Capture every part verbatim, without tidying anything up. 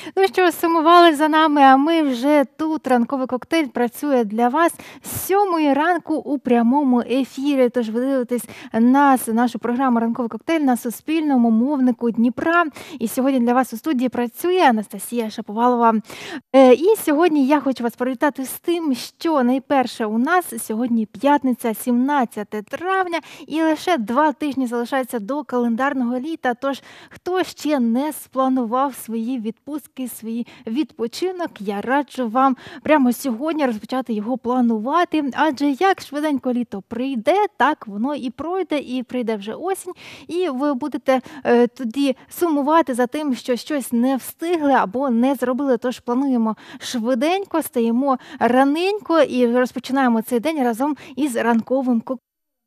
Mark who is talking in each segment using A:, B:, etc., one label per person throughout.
A: Ну що, сумували за нами, а ми вже тут. Ранковий коктейль працює для вас з сьомої ранку у прямому ефірі. Тож ви дивитесь нас, нашу програму «Ранковий коктейль» на Суспільному мовнику Дніпра. І сьогодні для вас у студії працює Анастасія Шаповалова. Е, і сьогодні я хочу вас привітати з тим, що найперше у нас сьогодні п'ятниця, сімнадцяте травня, і лише два тижні залишається до календарного літа. Тож, хто ще не спланував свої відпустки, свій відпочинок, я раджу вам прямо сьогодні розпочати його планувати. Адже як швиденько літо прийде, так воно і пройде, і прийде вже осінь, і ви будете е, тоді сумувати за тим, що щось не встигли або не зробили. Тож плануємо швиденько, стаємо раненько і розпочинаємо цей день разом із ранковим коктейлем.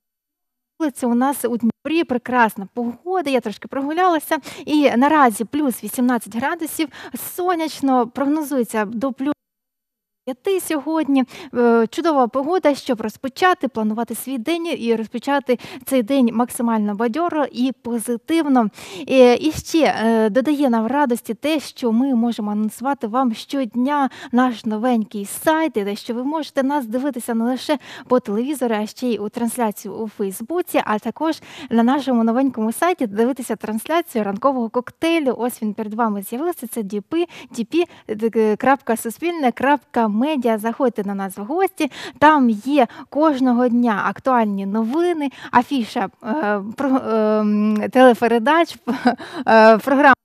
A: У нас у Дніпрі прекрасна погода, я трошки прогулялася, і наразі плюс вісімнадцять градусів, сонячно, прогнозується до плюс п'яти сьогодні. Чудова погода, щоб розпочати, планувати свій день і розпочати цей день максимально бадьоро і позитивно. І ще додає нам радості те, що ми можемо анонсувати вам щодня наш новенький сайт, де що ви можете нас дивитися не лише по телевізору, а ще й у трансляцію у Фейсбуці, а також на нашому новенькому сайті дивитися трансляцію ранкового коктейлю. Ось він перед вами з'явився, це ді пі крапка суспільне крапка медіа. Заходьте на нас в гості, там є кожного дня актуальні новини, афіша е, про, е, телепередач, е, програм,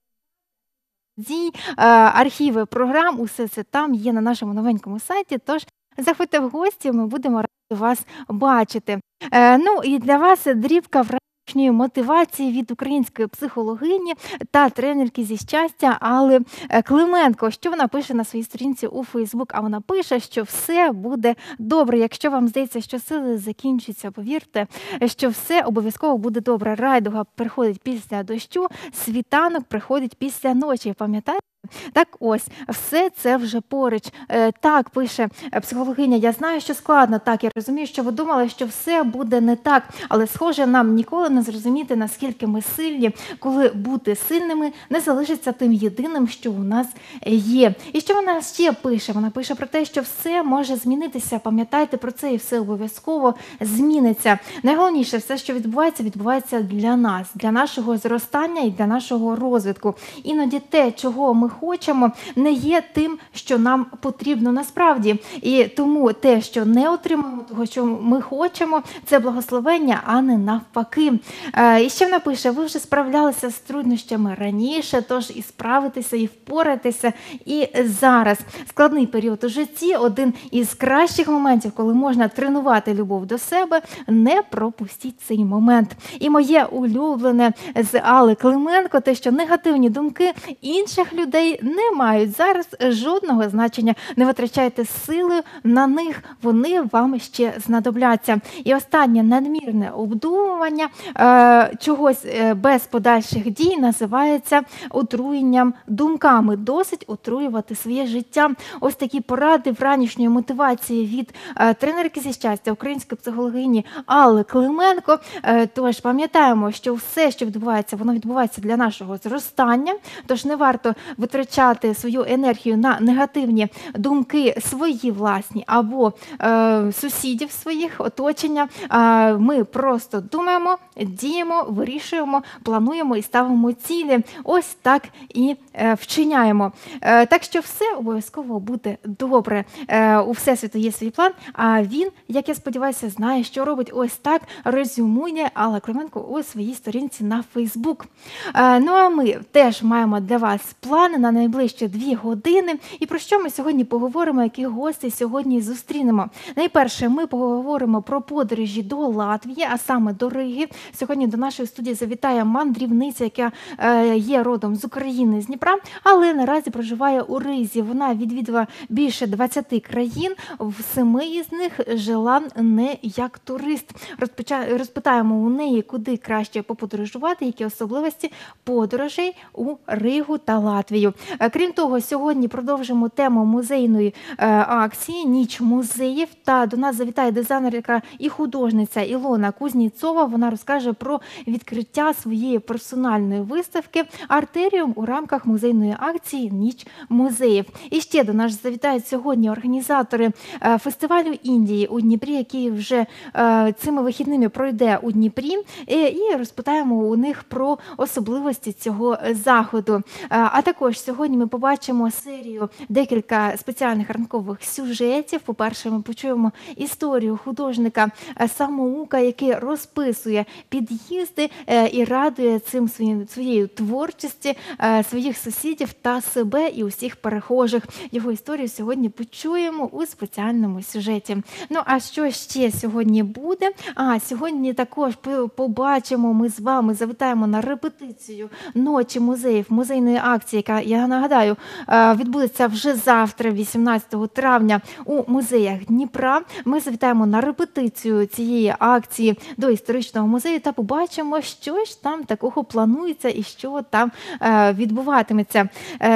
A: е, архіви програм, усе це там є на нашому новенькому сайті, тож заходьте в гості, ми будемо раді вас бачити. Е, ну і для вас дрібка в мотивації від української психологині та тренерки зі щастя Алли Клименко. Що вона пише на своїй сторінці у Фейсбук? А вона пише, що все буде добре. Якщо вам здається, що сили закінчаться, повірте, що все обов'язково буде добре. Райдуга приходить після дощу, світанок приходить після ночі. Пам'ятаєте? Так ось, все це вже поруч. Е, так, пише психологиня, я знаю, що складно, так, я розумію, що ви думали, що все буде не так, але схоже, нам ніколи не зрозуміти, наскільки ми сильні, коли бути сильними не залишиться тим єдиним, що у нас є. І що вона ще пише? Вона пише про те, що все може змінитися, пам'ятайте про це, і все обов'язково зміниться. Найголовніше, все, що відбувається, відбувається для нас, для нашого зростання і для нашого розвитку. Іноді те, чого ми хочемо, не є тим, що нам потрібно насправді. І тому те, що не отримуємо того, що ми хочемо, це благословення, а не навпаки. І ще вона пише, ви вже справлялися з труднощами раніше, тож і справитися, і впоратися і зараз. Складний період у житті, один із кращих моментів, коли можна тренувати любов до себе, не пропустіть цей момент. І моє улюблене з Алли Клименко, те, що негативні думки інших людей не мають зараз жодного значення. Не витрачайте сили на них, вони вам ще знадобляться. І останнє, надмірне обдумування е, чогось без подальших дій називається отруєнням думками. Досить отруювати своє життя. Ось такі поради вранішньої мотивації від е, тренерки зі щастя, української психологині Алли Клименко. Е, тож пам'ятаємо, що все, що відбувається, воно відбувається для нашого зростання, тож не варто витрачати свою енергію на негативні думки свої власні або е, сусідів своїх, оточення. Е, ми просто думаємо, діємо, вирішуємо, плануємо і ставимо цілі. Ось так і е, вчиняємо. Е, так що все обов'язково буде добре. Е, у Всесвіту є свій план, а він, як я сподіваюся, знає, що робить. Ось так резюмує Алла Клименко у своїй сторінці на Фейсбук. Е, ну а ми теж маємо для вас плани на найближчі дві години. І про що ми сьогодні поговоримо, яких гостей сьогодні зустрінемо? Найперше, ми поговоримо про подорожі до Латвії, а саме до Риги. Сьогодні до нашої студії завітає мандрівниця, яка е, є родом з України, з Дніпра, але наразі проживає у Ризі. Вона відвідала більше двадцяти країн, в семи із них жила не як турист. Розпоча... Розпитаємо у неї, куди краще поподорожувати, які особливості подорожей у Ригу та Латвію. Крім того, сьогодні продовжимо тему музейної акції «Ніч музеїв». Та до нас завітає дизайнерка і художниця Ілона Кузніцова. Вона розкаже про відкриття своєї персональної виставки «Артеріум» у рамках музейної акції «Ніч музеїв». І ще до нас завітають сьогодні організатори фестивалю Індії у Дніпрі, який вже цими вихідними пройде у Дніпрі, і розпитаємо у них про особливості цього заходу. А також сьогодні ми побачимо серію декілька спеціальних ранкових сюжетів. По-перше, ми почуємо історію художника Самоука, який розписує під'їзди і радує цим своїм, своєю творчістю своїх сусідів та себе і усіх перехожих. Його історію сьогодні почуємо у спеціальному сюжеті. Ну, а що ще сьогодні буде? А, сьогодні також побачимо, ми з вами завітаємо на репетицію «Ночі музеїв», музейної акції, яка, я нагадаю, відбудеться вже завтра, вісімнадцятого травня, у музеях Дніпра. Ми завітаємо на репетицію цієї акції до історичного музею та побачимо, що ж там такого планується і що там відбуватиметься.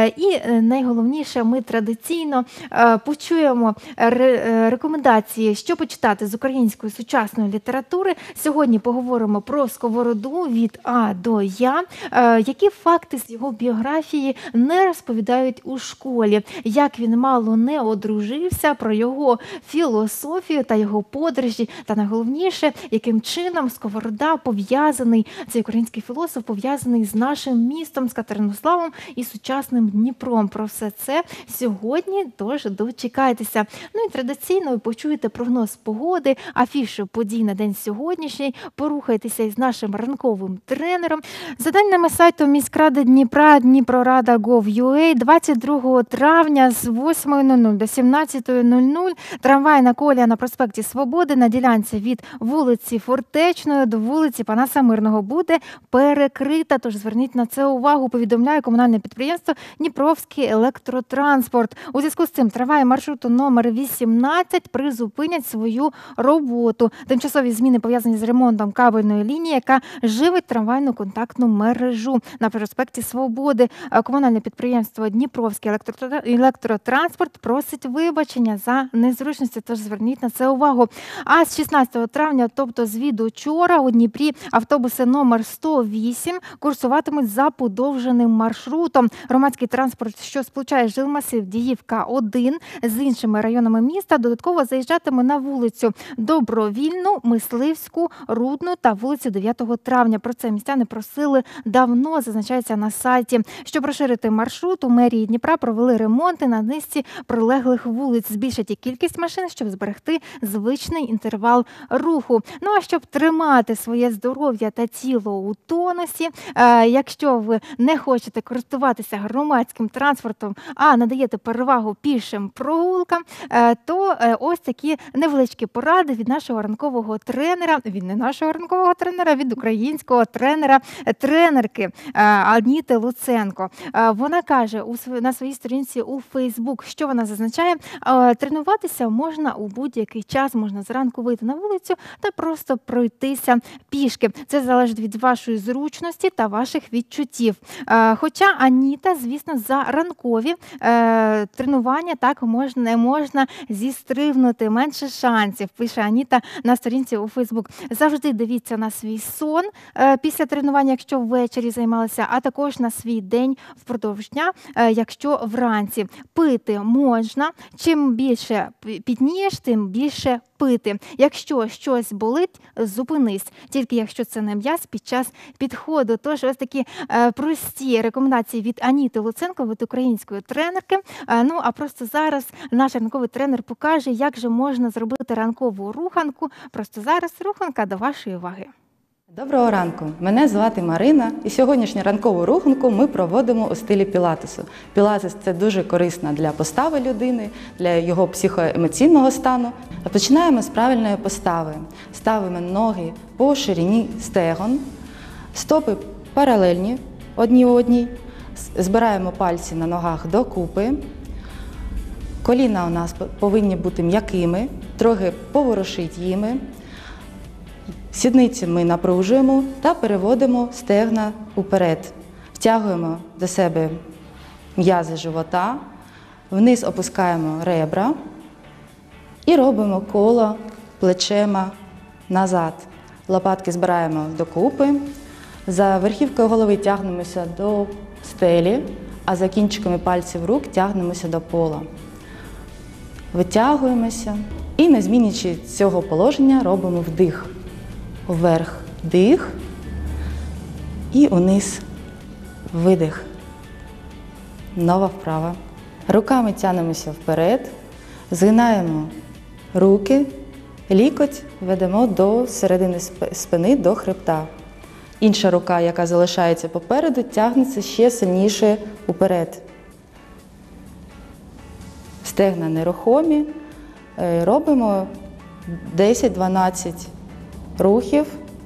A: І найголовніше, ми традиційно почуємо рекомендації, що почитати з української сучасної літератури. Сьогодні поговоримо про Сковороду від А до Я, які факти з його біографії не розповідають у школі, як він мало не одружився, про його філософію та його подорожі, та найголовніше, яким чином Сковорода пов'язаний, цей український філософ пов'язаний з нашим містом, з Катеринославом і сучасним Дніпром. Про все це сьогодні, тож дочекайтеся. Ну і традиційно ви почуєте прогноз погоди, афішу подій на день сьогоднішній, порухайтеся із нашим ранковим тренером. За даними сайту міськради Дніпра, Дніпрорада точка гов точка ю а, двадцять другого травня з восьмої нуль нуль до сімнадцятої нуль нуль трамвайна колія на проспекті Свободи на ділянці від вулиці Фортечної до вулиці Панаса Мирного буде перекрита, тож зверніть на це увагу, повідомляє комунальне підприємство Дніпровський електротранспорт. У зв'язку з цим трамваї маршруту номер вісімнадцять призупинять свою роботу. Тимчасові зміни пов'язані з ремонтом кабельної лінії, яка живить трамвайну контактну мережу на проспекті Свободи. Комунальне підприємство Дніпровський електротранспорт просить вибачення за незручності, тож зверніть на це увагу. А з шістнадцятого травня, тобто з від учора, у Дніпрі автобуси номер сто вісім курсуватимуть за подовженим маршрутом. Громадський транспорт, що сполучає жилмасив Діївка один з іншими районами міста, додатково заїжджатиме на вулицю Добровільну, Мисливську, Рудну та вулицю дев'ятого травня. Про це містяни просили давно, зазначається на сайті. Щоб розширити маршрут, у мерії Дніпра провели ремонти на низці прилеглих вулиць, збільшити кількість машин, щоб зберегти звичний інтервал руху. Ну а щоб тримати своє здоров'я та тіло у тонусі, е, якщо ви не хочете користуватися громадським транспортом, а надаєте перевагу пішим прогулкам, е, то е, ось такі невеличкі поради від нашого ранкового тренера, від не нашого ранкового тренера, від українського тренера, тренерки е, Аніти Луценко. Е, вона каже у, на своїй сторінці у Фейсбук, що вона зазначає, е, тренуватися можна у будь-який час, можна зранку вийти на вулицю та просто пройтися пішки. Це залежить від вашої зручності та ваших відчуттів. Е, хоча Аніта, звісно, за ранкові е, тренування так можна, не можна зістрибнути, менше шансів, пише Аніта на сторінці у Фейсбук. Завжди дивіться на свій сон е, після тренування, якщо ввечері займалися, а також на свій день впродовж дня, е, якщо вранці. Пити можна. Чим більше пітнієш, тим більше пити. Якщо щось болить, зупинись. Тільки якщо це не м'яз під час підходу. Тож ось такі е, прості рекомендації від Аніти Луценко, від української тренерки. Е, ну, а просто зараз наш ранковий тренер покаже, як же можна зробити ранкову руханку. Просто зараз руханка до вашої уваги.
B: Доброго ранку! Мене звати Марина, і сьогоднішню ранкову руханку ми проводимо у стилі пілатесу. Пілатес – це дуже корисно для постави людини, для його психоемоційного стану. Починаємо з правильної постави. Ставимо ноги по ширині стегон, стопи паралельні одні одній, збираємо пальці на ногах докупи. Коліна у нас повинні бути м'якими, трохи поворушити їми. Сідниці ми напружуємо та переводимо стегна уперед. Втягуємо до себе м'язи живота, вниз опускаємо ребра і робимо коло плечима назад. Лопатки збираємо докупи, за верхівкою голови тягнемося до стелі, а за кінчиками пальців рук тягнемося до пола. Витягуємося і, не змінюючи цього положення, робимо вдих. Вверх вдих і униз видих. Нова вправа. Руками тягнемося вперед, згинаємо руки, лікоть ведемо до середини спини, до хребта. Інша рука, яка залишається попереду, тягнеться ще сильніше уперед. Стегна нерухомі. Робимо десять-дванадцять рухів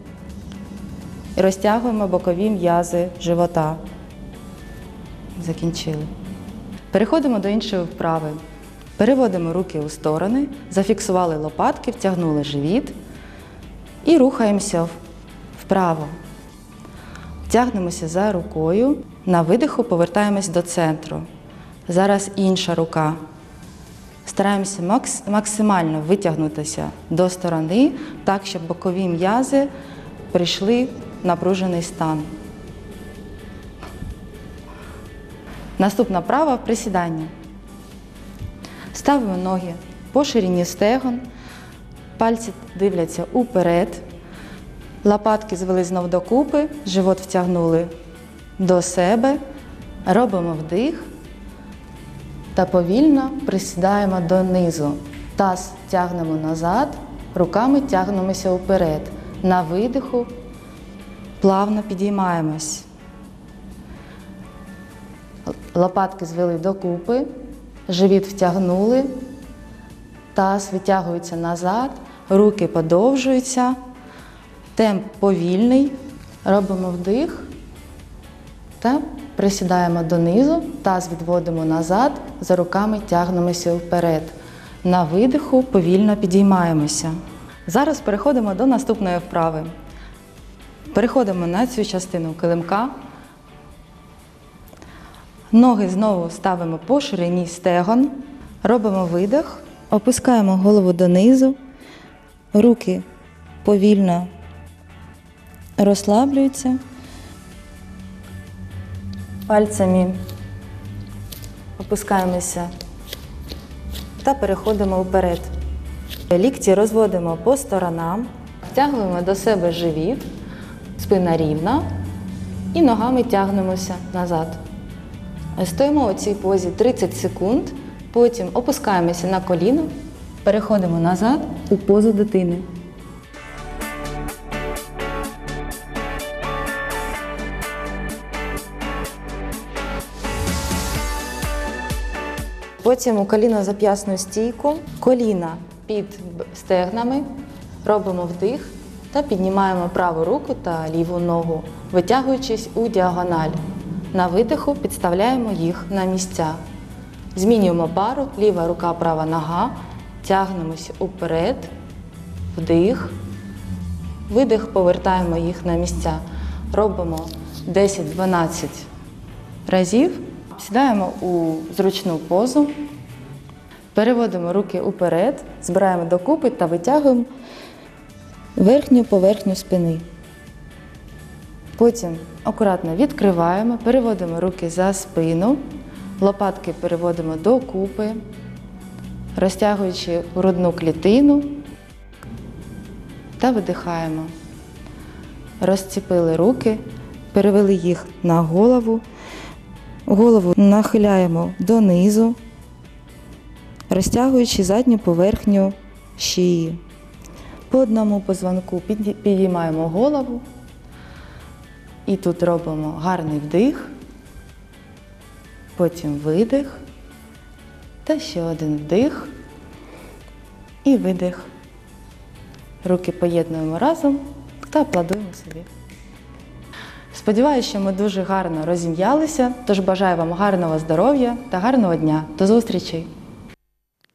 B: і розтягуємо бокові м'язи живота. Закінчили. Переходимо до іншої вправи. Переводимо руки у сторони, зафіксували лопатки, втягнули живіт і рухаємося вправо. Тягнемося за рукою, на видиху повертаємось до центру. Зараз інша рука. Стараємося макс- максимально витягнутися до сторони, так, щоб бокові м'язи прийшли в напружений стан. Наступна вправа – присідання. Ставимо ноги по ширині стегон, пальці дивляться уперед, лопатки звели знов докупи, живот втягнули до себе, робимо вдих та повільно присідаємо донизу. Таз тягнемо назад, руками тягнемося вперед. На видиху плавно підіймаємось. Лопатки звели докупи, живіт втягнули, таз витягується назад, руки подовжуються, темп повільний. Робимо вдих та присідаємо донизу, таз відводимо назад, за руками тягнемося вперед. На видиху повільно підіймаємося. Зараз переходимо до наступної вправи. Переходимо на цю частину килимка. Ноги знову ставимо по ширині стегон. Робимо видих, опускаємо голову донизу, руки повільно розслаблюються. Пальцями опускаємося та переходимо вперед. Лікті розводимо по сторонам, втягуємо до себе живіт, спина рівна і ногами тягнемося назад. Стоїмо у цій позі тридцять секунд, потім опускаємося на коліно, переходимо назад у позу дитини. Потім у коліно-зап'ясну стійку, коліна під стегнами, робимо вдих та піднімаємо праву руку та ліву ногу, витягуючись у діагональ. На видиху підставляємо їх на місця. Змінюємо пару, ліва рука, права нога, тягнемося уперед, вдих, видих, повертаємо їх на місця. Робимо десять-дванадцять разів. Сідаємо у зручну позу, переводимо руки уперед, збираємо докупи та витягуємо верхню поверхню спини. Потім акуратно відкриваємо, переводимо руки за спину, лопатки переводимо докупи, розтягуючи грудну клітину та видихаємо. Розціпили руки, перевели їх на голову. Голову нахиляємо донизу, розтягуючи задню поверхню шиї. По одному позвонку підіймаємо голову і тут робимо гарний вдих, потім видих та ще один вдих і видих. Руки поєднуємо разом та аплодуємо собі. Сподіваюся, що ми дуже гарно розім'ялися, тож бажаю вам гарного здоров'я та гарного дня. До зустрічі!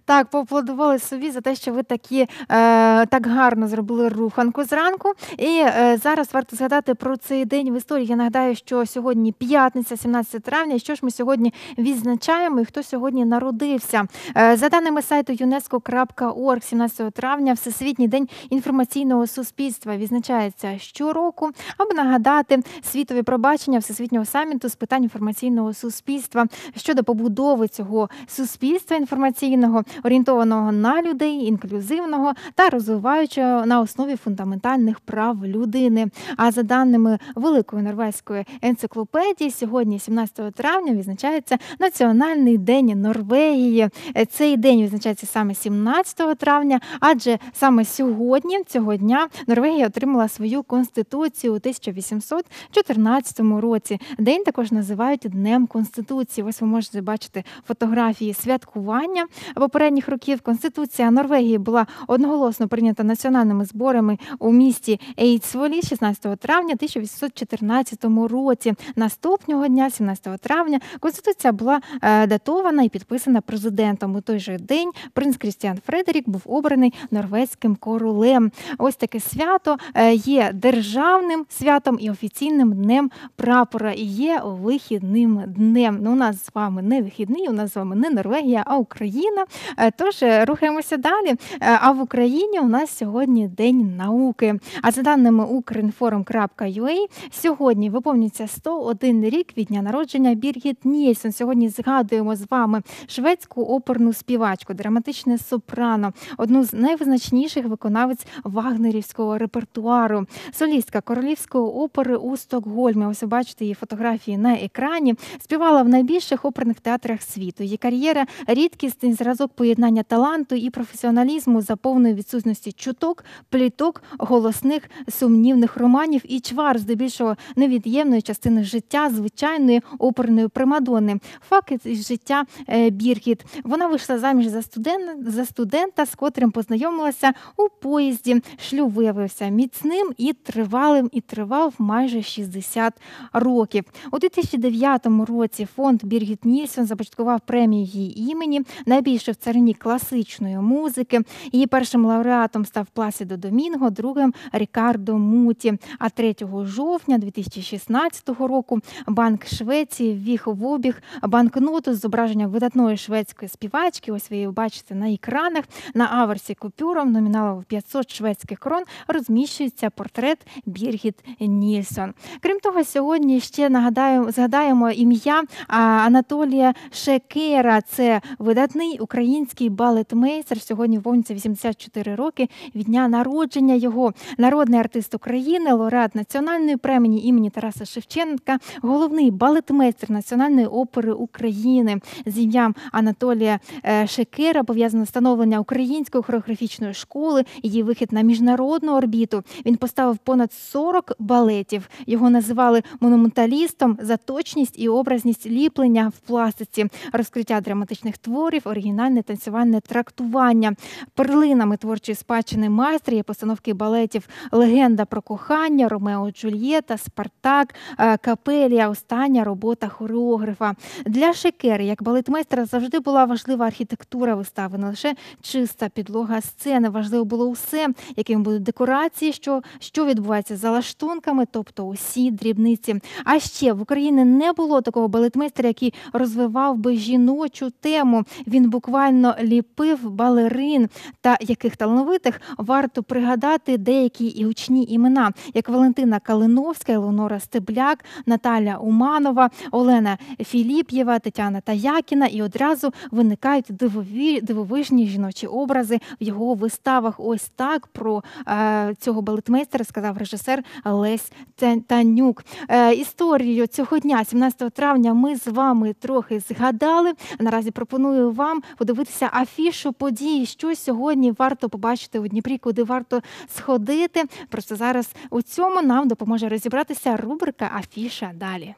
A: Так, поаплодували собі за те, що ви такі, е, так гарно зробили руханку зранку. І е, зараз варто згадати про цей день в історії. Я нагадаю, що сьогодні п'ятниця, сімнадцяте травня, і що ж ми сьогодні відзначаємо, і хто сьогодні народився. Е, за даними сайту юнеско крапка орг, сімнадцятого травня Всесвітній день інформаційного суспільства відзначається щороку, аби нагадати світові пробачення Всесвітнього саміту з питань інформаційного суспільства щодо побудови цього суспільства інформаційного, орієнтованого на людей, інклюзивного та розвиваючого на основі фундаментальних прав людини. А за даними Великої норвезької енциклопедії, сьогодні, сімнадцятого травня, відзначається Національний день Норвегії. Цей день відзначається саме сімнадцятого травня, адже саме сьогодні, цього дня, Норвегія отримала свою конституцію у тисяча вісімсот чотирнадцятому році. День також називають Днем Конституції. Ось ви можете бачити фотографії святкування попередніх років. Конституція Норвегії була одноголосно прийнята національними зборами у місті Ейдсволі шістнадцятого травня тисяча вісімсот чотирнадцятому році. Наступного дня, сімнадцятого травня, Конституція була е, датована і підписана президентом. У той же день принц Крістіан Фредерік був обраний норвезьким королем. Ось таке свято е, є державним святом і офіційним днем прапора, і є вихідним днем. Ну, у нас з вами не вихідний, у нас з вами не Норвегія, а Україна. Е, тож рухаємося далі. Е, а в Україні у нас сьогодні День науки. А за даними укрінформ крапка ю а, сьогодні виповнюється сто один рік від дня народження Біргіт Нільсон. Сьогодні згадуємо з вами шведську оперну співачку, драматичне сопрано, одну з найвизначніших виконавець вагнерівського репертуару. Солістка Королівської опери у Стокгольмі. Ось ви бачите її фотографії на екрані. Співала в найбільших оперних театрах світу. Її кар'єра – рідкісний зразок поєднання таланту і професіоналізму за повної відсутності чуток, пліток, голосних, сумнівних романів і чвар, здебільшого невід'ємної частини життя звичайної оперної примадонни. Факт із життя Біргіт. Вона вийшла заміж за студента, за студента, з котрим познайомилася у поїзді. Шлюб виявився міцним і тривалим, і тривав майже шістдесят років. У дві тисячі дев'ятому році фонд Біргіт Нільсон започаткував премію її імені, найбільше в царині класичної музики. Її першим лауреатом став Пласідо Домінго, другим – Рікардо Муті. А третього жовтня дві тисячі шістнадцятого року Банк Швеції ввів в обіг банкноту з зображенням видатної шведської співачки. Ось ви її бачите на екранах. На аверсі купюром номіналом п'ятсот шведських крон розміщується портрет Біргіт Нільсон. Крім того, сьогодні ще нагадаю, згадаємо ім'я Анатолія Шекера. Це видатний український балетмейстер. Сьогодні виповнюється вісімдесят чотири роки від дня народження його. Народний артист України, лауреат Національної премії імені Тараса Шевченка, головний балетмейстер Національної опери України. З ім'ям Анатолія Шекера пов'язано становлення української хореографічної школи, її вихід на міжнародну орбіту. Він поставив понад сорок балетів. Його називали монументалістом за точність і образність ліплення в пластиці, розкриття драматичних творів, оригінальне танцювальне трактування. Перлинами творчої спадщини майстра є постановки балетів «Легенда про кохання», «Ромео і Джульєта», «Спартак», «Капелія», остання робота хореографа. Для Шекери, як балетмейстера, завжди була важлива архітектура вистави, не лише чиста підлога сцени. Важливо було усе, якими будуть декорації, що, що відбувається за лаштунками, тобто усі дрібниці. А ще в Україні не було такого балетмейстера, який розвивав би жіночу тему. Він буквально ліпив балерин, та яких талановитих варто пригадати деякі і гучні імена, як Валентина Калиновська, Елонора Стебляк, Наталя Уманова, Олена Філіп'єва, Тетяна Таякіна, і одразу виникають дивові, дивовижні жіночі образи в його виставах. Ось так про е, цього балетмейстера сказав режисер Лесь Танюк. Е, історію цього дня, сімнадцятого травня, ми з вами трохи згадали. Наразі пропоную вам подивитися афішу подій, що сьогодні варто побачити у Дніпрі, куди варто сходити. Просто зараз у цьому нам допоможе розібратися рубрика «Афіша далі».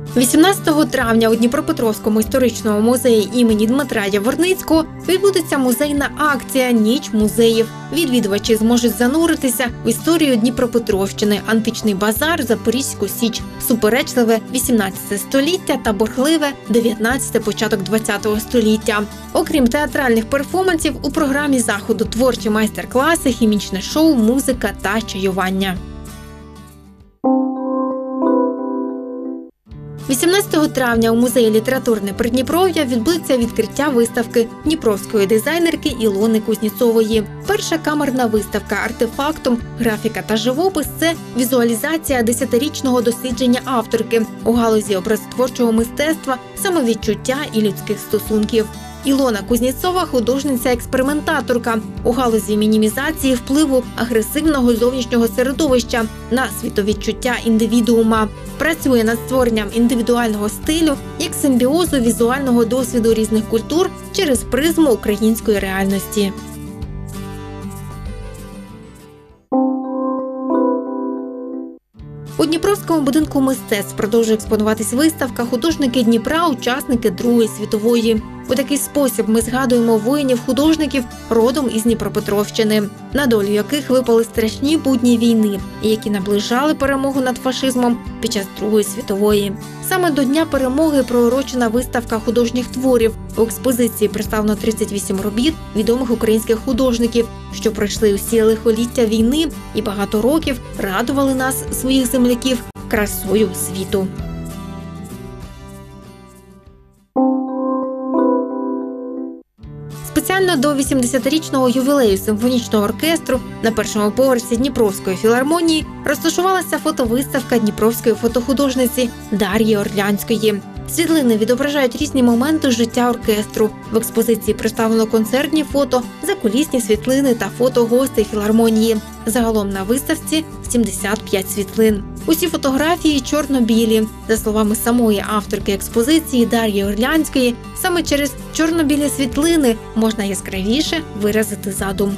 A: вісімнадцятого травня у Дніпропетровському історичному музеї імені Дмитра Яворницького відбудеться музейна акція «Ніч музеїв». Відвідувачі зможуть зануритися в історію Дніпропетровщини, античний базар, Запорізьку Січ, суперечливе вісімнадцяте століття та бурхливе дев'ятнадцяте, початок двадцятого століття. Окрім театральних перформансів, у програмі заходу творчі майстер-класи, хімічне шоу, музика та чаювання. вісімнадцятого травня у музеї літературне Придніпров'я відбудеться відкриття виставки дніпровської дизайнерки Ілони Кузнєцової. Перша камерна виставка «Артефактум. Графіка та живопис» – це візуалізація десятирічного дослідження авторки у галузі образотворчого мистецтва, самовідчуття і людських стосунків. Ілона Кузнєцова – художниця-експериментаторка у галузі мінімізації впливу агресивного зовнішнього середовища на світовідчуття індивідуума. Працює над створенням індивідуального стилю як симбіозу візуального досвіду різних культур через призму української реальності. У Дніпровському будинку мистецтв продовжує експонуватись виставка «Художники Дніпра. Учасники Другої світової». У такий спосіб ми згадуємо воїнів-художників родом із Дніпропетровщини, на долю яких випали страшні будні війни і які наближали перемогу над фашизмом під час Другої світової. Саме до Дня перемоги приурочена виставка художніх творів. У експозиції представлено тридцять вісім робіт відомих українських художників, що пройшли усі лихоліття війни і багато років радували нас, своїх земляків, красою світу. Спеціально до вісімдесятирічного ювілею симфонічного оркестру на першому поверсі Дніпровської філармонії розташувалася фотовиставка дніпровської фотохудожниці Дар'ї Орлянської. Світлини відображають різні моменти життя оркестру. В експозиції представлено концертні фото, закулісні світлини та фото гостей філармонії. Загалом на виставці сімдесят п'ять світлин. Усі фотографії чорно-білі. За словами самої авторки експозиції Дар'ї Орлянської, саме через чорно-білі світлини можна яскравіше виразити задум.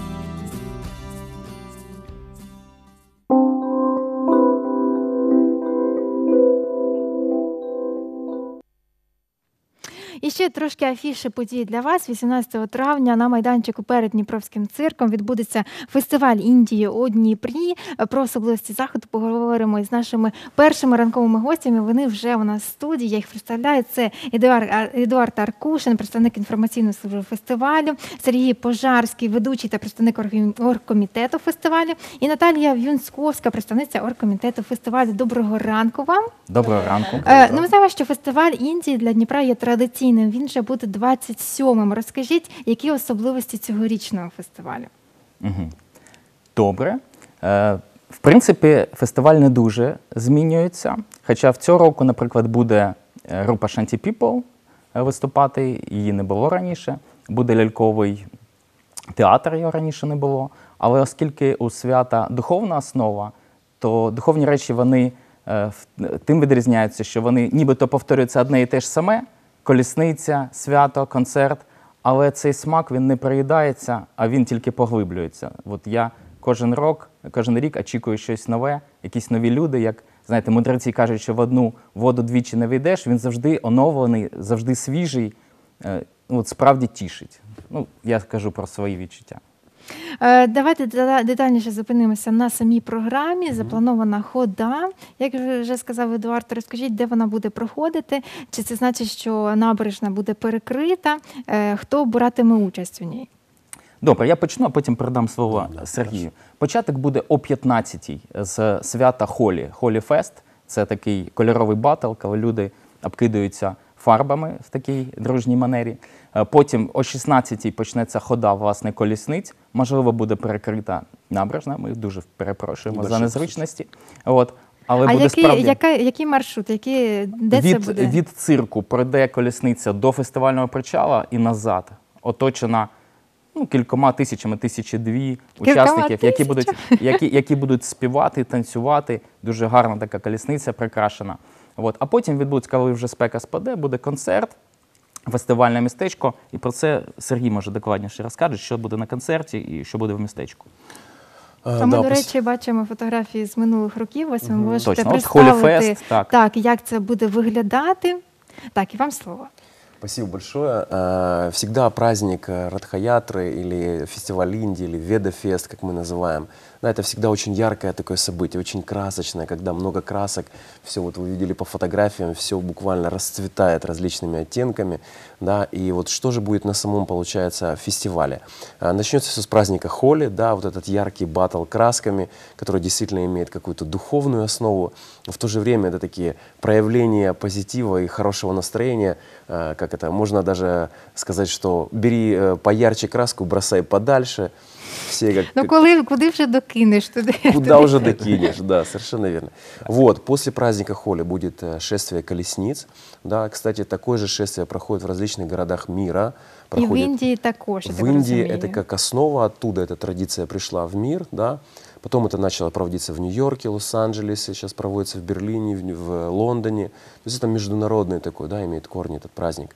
A: І ще трошки афіші подій для вас. вісімнадцятого травня на майданчику перед Дніпровським цирком відбудеться фестиваль Індії у Дніпрі. Про особливості заходу поговоримо із нашими першими ранковими гостями. Вони вже у нас в студії, я їх представляю. Це Едуард, Едуард Аркушин, представник інформаційної служби фестивалю, Сергій Пожарський, ведучий та представник оргкомітету фестивалю, і Наталія В'юнцковська, представниця оргкомітету фестивалю. Доброго ранку вам.
C: Доброго ранку.
A: Е, ну, ми знаємо, що фестиваль Індії для Дніпра є традиційним. Він вже буде двадцять сьомим. Розкажіть, які особливості цьогорічного фестивалю?
C: Угу. Добре. Е, в принципі, фестиваль не дуже змінюється. Хоча в цього року, наприклад, буде група Shanty People виступати, її не було раніше. Буде ляльковий театр, його раніше не було. Але оскільки у свята духовна основа, то духовні речі, вони е, тим відрізняються, що вони нібито повторюються одне і те ж саме, колісниця, свято, концерт, але цей смак, він не приїдається, а він тільки поглиблюється. От я кожен рік, кожен рік очікую щось нове, якісь нові люди, як, знаєте, мудреці кажуть, що в одну воду двічі не війдеш, він завжди оновлений, завжди свіжий, от справді тішить. Ну, я кажу про свої відчуття.
A: Давайте детальніше зупинимося на самій програмі. Запланована хода. Як вже сказав Едуард, розкажіть, де вона буде проходити? Чи це значить, що набережна буде перекрита? Хто братиме участь у ній?
C: Добре, я почну, а потім передам слово Сергію. Початок буде о п'ятнадцятій з свята Холі. Холі Фест – це такий кольоровий батл, коли люди обкидаються фарбами в такій дружній манері. Потім о шістнадцятій почнеться хода, власне, колісниць. Можливо, буде перекрита набережна. Ми дуже перепрошуємо за незручності. От. Але
A: а
C: буде
A: який,
C: справді...
A: яка, який маршрут? Які, де
C: від,
A: це буде?
C: Від цирку пройде колісниця до фестивального причала і назад. Оточена ну, кількома тисячами, тисячі дві учасників, які будуть, які, які будуть співати, танцювати. Дуже гарна така колісниця, прикрашена. От. А потім відбудеться, коли вже спека спаде, буде концерт, фестивальне містечко. І про це Сергій може докладніше розкаже, що буде на концерті і що буде в містечку.
A: А
D: А,
A: ми,
D: да,
A: до
D: пос-
A: речі, бачимо фотографії з минулих років. Ось ви можете
C: Точно, от Holy
A: представити,
C: Fest, так.
A: так, як це буде виглядати. Так, і вам слово.
D: Спасибо большое. А, Всегда праздник э, Радхаятры или фестиваль Индии, или Веда-фест, как мы называем, да, это всегда очень яркое такое событие, очень красочное, когда много красок, все вот вы видели по фотографиям, все буквально расцветает различными оттенками, да, и вот что же будет на самом, получается, фестивале? А, Начнется все с праздника Холи, да, вот этот яркий баттл красками, который действительно имеет какую-то духовную основу, но в то же время это такие проявления позитива и хорошего настроения, э, как это, можно даже сказать, что бери э, поярче краску, бросай подальше, все как,
A: Ну,
D: как-
A: коли, куди вже докинеш туди?
D: куда уже докинешь, да, совершенно верно. Вот, после праздника Холи будет э, шествие колесниц, да, кстати, такое же шествие проходит в различных городах мира.
A: І в
D: проходит
A: Індії також, я так
D: в Индии
A: розумію.
D: это как основа, оттуда эта традиция пришла в мир, да. Потом это начало проводиться в Нью-Йорке, Лос-Анджелесе, сейчас проводится в Берлине, в, в Лондоне. То есть это международный такой, да, имеет корни этот праздник.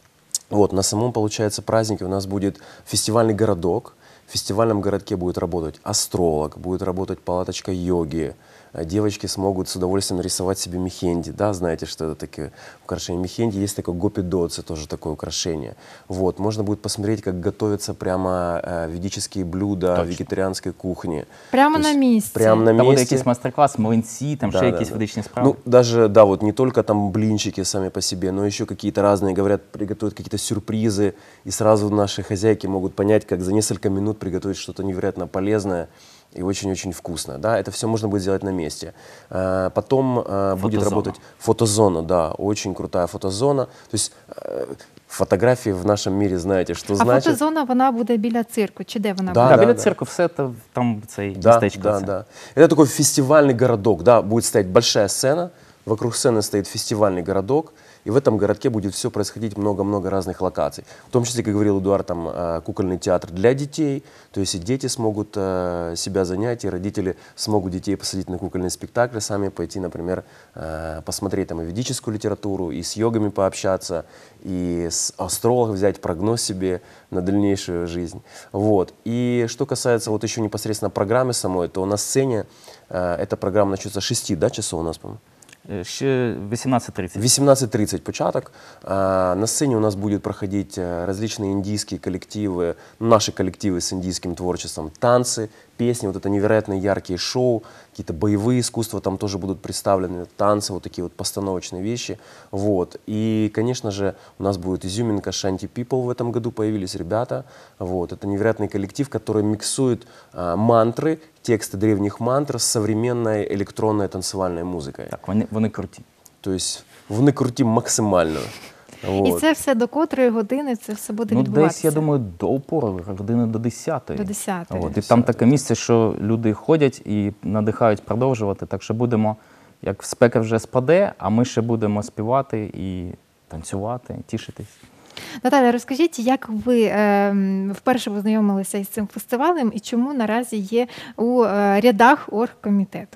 D: Вот, на самом, получается, празднике у нас будет фестивальный городок. В фестивальном городке будет работать астролог, будет работать палаточка йоги. А Девочки смогут с удовольствием нарисовать себе мехенди, да, знаете, что это такое украшение. Мехенди есть такое гопи-доци, тоже такое украшение. Вот, можно будет посмотреть, как готовятся прямо э, ведические блюда
C: Точно.
D: вегетарианской кухни.
A: Прямо
D: То
A: на
D: есть
A: місці.
D: Прямо на
C: Там буде
D: месте.
C: якийсь майстер-клас, млинці, там
D: Да,
C: ще
D: да,
C: якісь
D: да.
C: ведичні справи.
D: Ну, даже, да, вот не только там блинчики сами по себе, но еще какие-то разные, говорят, приготовят какие-то сюрпризы, и сразу наши хозяйки могут понять, как за несколько минут приготовить что-то невероятно полезное и очень-очень вкусно. Да, это все можно будет сделать на месте. А, Потом а, будет
C: Фотозона.
D: работать фотозона, да, очень крутая фотозона. То есть э, фотографии в нашем мире, знаете, что
A: А
D: значит.
A: фотозона, вона буде біля цирку, чи де вона
D: Да,
A: буде?
C: Да, біля
D: да.
C: цирку все це, там цей
D: Да,
C: містечко.
D: да,
C: це.
D: да. Это такой фестивальный городок, да, будет стоять большая сцена, вокруг сцены стоит фестивальный городок, и в этом городке будет все происходить много-много разных локаций. В том числе, как говорил Эдуард, там э, кукольный театр для детей, то есть и дети смогут э, себя занять, и родители смогут детей посадить на кукольные спектакли, сами пойти, например, э, посмотреть там и ведическую литературу, и с йогами пообщаться, и с астрологом взять прогноз себе на дальнейшую жизнь. Вот. И что касается вот еще непосредственно программы самой, то на сцене э, эта программа начнется с шести, да, часов у нас, по-моему?
C: Е, Ще вісімнадцять тридцять.
D: восемнадцать тридцать початок. А, На сцене у нас будут проходить э, различные индийские коллективы, наши коллективы с индийским творчеством, танцы, песни, вот это невероятно яркие шоу, какие-то боевые искусства там тоже будут представлены, танцы, вот такие вот постановочные вещи. Вот. И, конечно же, у нас будет изюминка Shanti People в этом году, появились ребята. Вот. Это невероятный коллектив, который миксует а, мантры, тексты древних мантр с современной электронной танцевальной музыкой.
C: Так, вони, вони круті.
D: То есть вони круті максимально.
A: І
D: Вот.
A: це все до котрої години це все буде
C: Ну,
A: відбуватися?
C: десь, я думаю, до опору, години до десятої.
A: До десятої.
C: От, і там таке місце, що люди ходять і надихають продовжувати. Так що будемо, як спека вже спаде, а ми ще будемо співати і танцювати, тішитись.
A: Наталя, розкажіть, як ви е, вперше познайомилися із цим фестивалем і чому наразі є у е, рядах оргкомітету?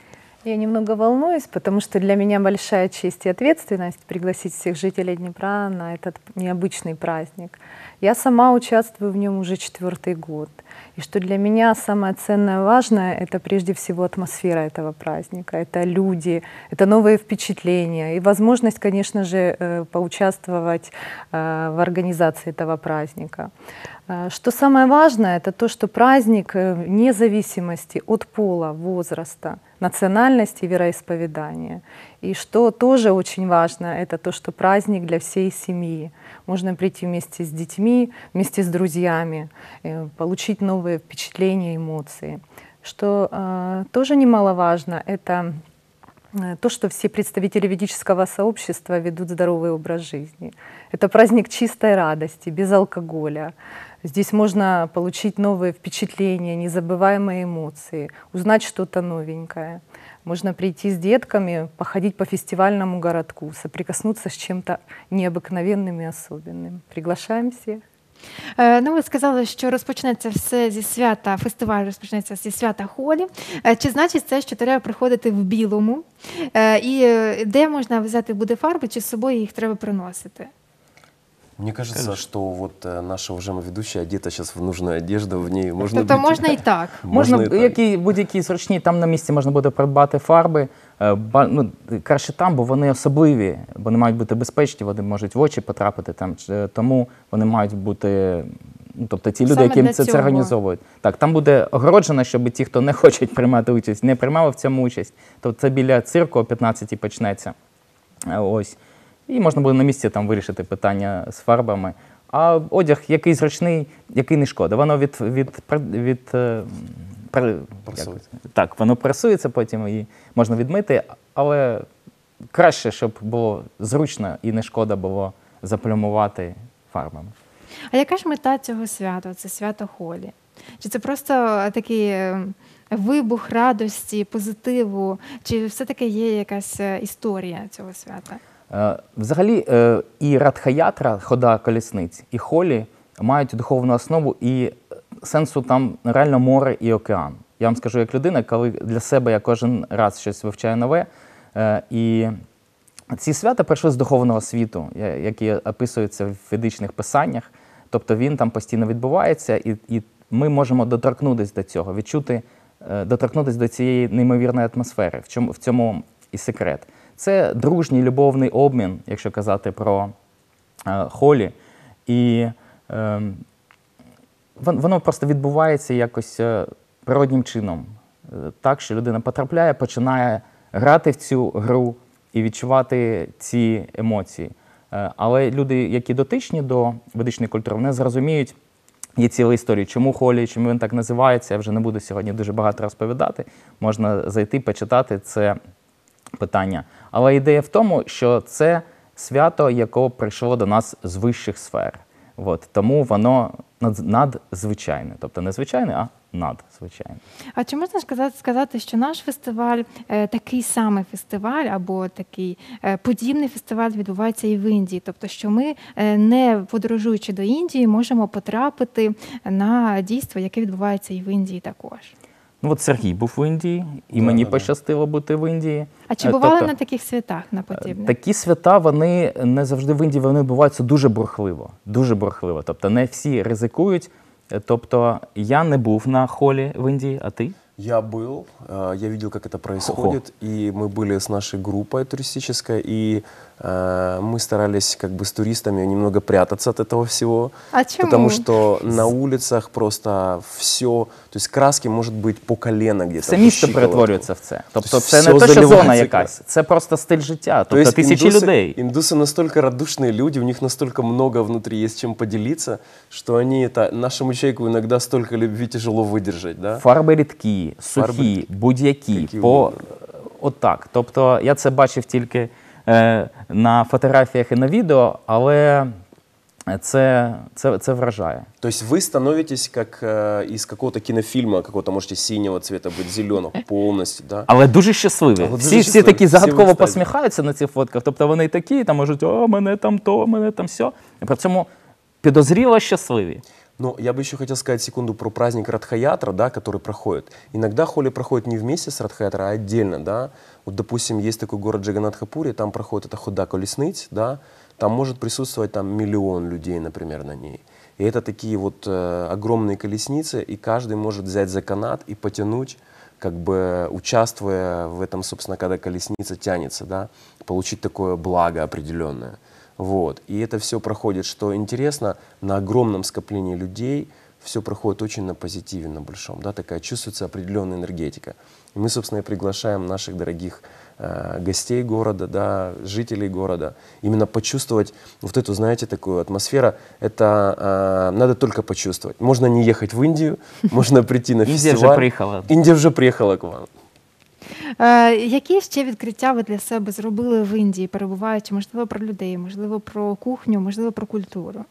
E: Я немного волнуюсь, потому что для меня большая честь и ответственность пригласить всех жителей Днепра на этот необычный праздник. Я сама участвую в нем уже четвертый год. И что для меня самое ценное и важное, это прежде всего атмосфера этого праздника, это люди, это новые впечатления и возможность, конечно же, э, поучаствовать э, в организации этого праздника. Э, Что самое важное, это то, что праздник э, вне зависимости от пола, возраста, национальности и вероисповедания. И что тоже очень важно, это то, что праздник для всей семьи. Можно прийти вместе с детьми, вместе с друзьями, э, получить новые впечатления, эмоции. Что э, тоже немаловажно, это э, то, что все представители ведического сообщества ведут здоровый образ жизни. Это праздник чистой радости, без алкоголя. Здесь можно получить новые впечатления, незабываемые эмоции, узнать что-то новенькое. Можно прийти с детками, походить по фестивальному городку, соприкоснуться с чем-то необыкновенным и особенным. Приглашаем всех.
A: Е, Ну, ви сказали, що розпочнеться все зі свята, фестиваль розпочнеться зі свята Холі. Е, Чи значить це, що треба приходити в білому? Е, І е, де можна взяти буде фарби, чи з собою їх треба приносити?
D: Мне кажется, что вот э, наша уважаемая ведущая одета сейчас в нужную одежду, в ней можно
A: Тобто
D: быть-
A: можна і так.
C: Можна,
D: Можна і так.
C: які, будь-які зручні, там на місці можна буде придбати фарби. Е, ба- ну, краще там, бо вони особливі, вони мають бути безпечні, вони можуть в очі потрапити, там, чи- тому вони мають бути, ну, тобто ті люди,
A: Саме
C: які
A: для
C: це, це
A: цього.
C: організовують. Так, там буде огороджено, щоб ті, хто не хочуть приймати участь, не приймали в цьому участь. Тобто це біля цирку о п'ятнадцятій почнеться. Е, Ось. І можна буде на місці там вирішити питання з фарбами. А одяг, який зручний, який не шкода. Воно від, від, від, від, е, пр- як-
D: Прасується.
C: так, воно прасується потім і можна відмити, але краще, щоб було зручно і не шкода було заплюмувати фарбами.
A: А яка ж мета цього свята? Це свято Холі? Чи це просто такий е, вибух радості, позитиву? Чи все-таки є якась е, історія цього свята?
C: Е, Взагалі е, і Радха-ятра, хода колісниць, і Холі мають духовну основу, і сенсу там реально море і океан. Я вам скажу, як людина, коли для себе я кожен раз щось вивчаю нове, е, і ці свята прийшли з духовного світу, я- які описуються в ведичних писаннях, тобто він там постійно відбувається, і, і ми можемо доторкнутися до цього, відчути, е, доторкнутися до цієї неймовірної атмосфери. В чому, в цьому і секрет. Це дружній любовний обмін, якщо казати про е, Холі. І е, вон- воно просто відбувається якось е, природнім чином. Е, Так, що людина потрапляє, починає грати в цю гру і відчувати ці емоції. Е, Але люди, які дотичні до ведичної культури, вони зрозуміють, є ціла історія, чому Холі, чому він так називається. Я вже не буду сьогодні дуже багато розповідати. Можна зайти, почитати це питання. Але ідея в тому, що це свято, яке прийшло до нас з вищих сфер. От, тому воно над- надзвичайне. Тобто не звичайне, а надзвичайне.
A: А чи можна сказати, сказати, що наш фестиваль, е, такий самий фестиваль або такий е, подібний фестиваль відбувається і в Індії? Тобто, що ми, е, не подорожуючи до Індії, можемо потрапити на дійство, яке відбувається і в Індії також?
C: Ну от Сергій був в Індії, і
D: Да,
C: мені
D: да, да.
C: пощастило бути в Індії.
A: А чи
C: Е,
A: бували
C: тобто,
A: на таких святах, на подібних?
C: Такі свята, вони не завжди в Індії, вони відбуваються дуже бурхливо. Дуже бурхливо. Тобто не всі ризикують. Е, Тобто я не був на Холі в Індії, а ти?
D: Я был, э, я видел, как это происходит, и мы были с нашей группой туристической, и э, мы старались как бы с туристами немного прятаться от этого всего,
A: А чему?
D: потому что на улицах просто все, то есть краски может быть по колено где-то.
C: Все
D: по
C: місто
D: щиколотку.
C: перетворюється в це. Тобто
D: Тобто
C: це
D: все
C: не те, що
D: заливається
C: зона якась, це просто стиль життя.
D: То
C: Тобто
D: есть
C: тисячі
D: индусы,
C: людей.
D: индусы настолько радушные люди, у них настолько много внутри есть чем поделиться, что они это нашему человеку иногда столько любви тяжело выдержать, да?
C: Фарби рідкі,
D: Фарби
C: сухі, будь-які.
D: які
C: По...
D: угодно.
C: Отак. Тобто я це бачив тільки е, на фотографіях і на відео, але це, це, це вражає.
D: То есть вы становитесь как э, из какого-то кинофильма, какого-то, можете синего цвета быть, зеленого полностью, да?
C: Але дуже щасливі.
D: Але дуже
C: всі, всі
D: щасливі,
C: такі
D: всі в
C: загадково
D: екстазі.
C: посміхаються на цих фотках. Тобто вони такі, там можуть, о, мене там то, мене там сьо. І при цьому підозріло щасливі.
D: Но я бы еще хотел сказать секунду про праздник Радха-ятра, да, который проходит. Иногда Холи проходит не вместе с Радха-ятра, а отдельно, да. Вот, допустим, есть такой город Джаганатхапури, там проходит эта хода колесниц, да, там может присутствовать там миллион людей, например, на ней. И это такие вот э, огромные колесницы, и каждый может взять за канат и потянуть, как бы участвуя в этом, собственно, когда колесница тянется, да, получить такое благо определенное. Вот. И это все проходит, что интересно, на огромном скоплении людей все проходит очень на позитиве, на большом, да, такая чувствуется определенная энергетика. И мы, собственно, и приглашаем наших дорогих э, гостей города, да, жителей города, именно почувствовать вот эту, знаете, такую атмосферу. Это э, надо только почувствовать. Можно не ехать в Индию, можно прийти на
C: Індія
D: фестиваль.
C: вже приїхала.
D: Индия уже приехала к вам.
A: Е, які ще відкриття ви для себе зробили в Індії, перебуваючи, можливо, про людей, можливо, про кухню, можливо, про культуру?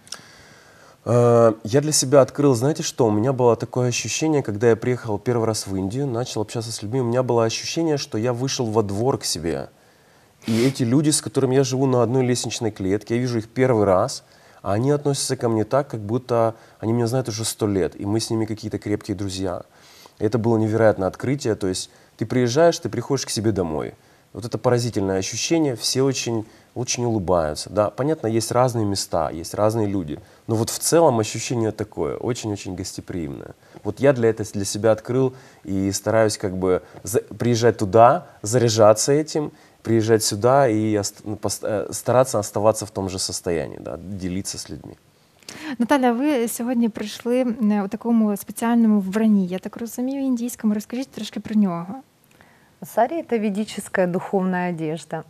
D: Э, Я для себя открыл, знаете что, у меня было такое ощущение, когда я приехал первый раз в Индию, начал общаться с людьми, у меня было ощущение, что я вышел во двор к себе. И эти люди, с которыми я живу на одной лестничной клетке, я вижу их первый раз, а они относятся ко мне так, как будто они меня знают уже сто лет, и мы с ними какие-то крепкие друзья. И это было невероятное открытие, то есть ты приезжаешь, ты приходишь к себе домой. Вот это поразительное ощущение, все очень очень улыбаются. Да, понятно, есть разные места, есть разные люди, но вот в целом ощущение такое, очень-очень гостеприимное. Вот я для этого для себя открыл и стараюсь как бы за, приезжать туда, заряжаться этим, приезжать сюда и ост, ну, пост, стараться оставаться в том же состоянии, да, делиться с людьми.
A: Наталя, ви сьогодні прийшли у такому спеціальному вбранні, я так розумію, індійському. Розкажіть трошки про нього.
E: Сари – это ведическая духовная одежда.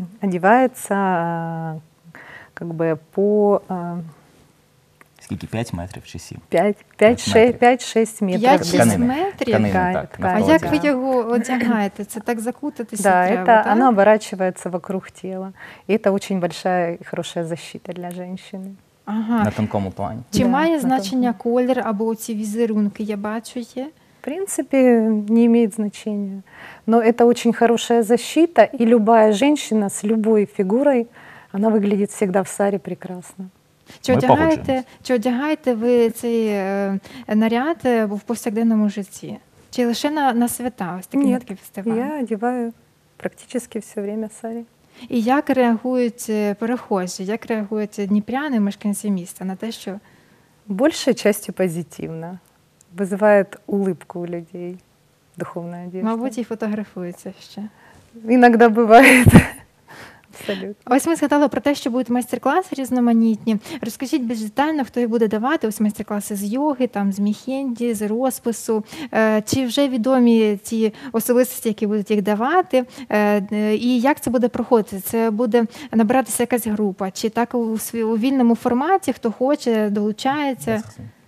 E: Одевается как бы по...
C: Скільки? п'ять метрів чи сім?
E: п'ять-шесть метрів.
A: п'ять-шесть метрів?
C: Тканини, так.
A: А як ви його одягаєте? Це так закутатися
E: да,
A: треба,
E: это,
A: так?
E: оно оборачивается вокруг тела. И это очень большая и хорошая защита для женщины.
A: Ага.
C: На тонкому плані.
A: Чи
E: Да,
A: має
E: на
A: значення колір або ці візерунки, я бачу, є?
E: В принципе, не имеет значения. Но это очень хорошая защита, и любая женщина с любой фигурой, она выглядит всегда в саре прекрасно.
A: Чи
C: Ми
A: одягаєте,
C: погоджуємось.
A: чи одягаєте ви цей е, наряд е, в повсякденному житті? Чи лише на, на свята, ось такі
E: Нет,
A: такі фестивалі?
E: я одеваю практически все время в саре.
A: І як реагують е, перехожі, як реагують дніпряни, мешканці міста на те, що
E: Большей частью позитивно. Вызывает улыбку у людей духовная одежда.
A: мабуть, і фотографуються ще?
E: Иногда бывает. Абсолютно.
A: Ось ми згадали про те, що будуть майстер-класи різноманітні. Розкажіть більш детально, хто їх буде давати. Ось майстер-класи з йоги, там, з міхенді, з розпису. Е, Чи вже відомі ті особистості, які будуть їх давати? Е, е, І як це буде проходити? Це буде набиратися якась група? Чи так у, сві- у вільному форматі, хто хоче, долучається?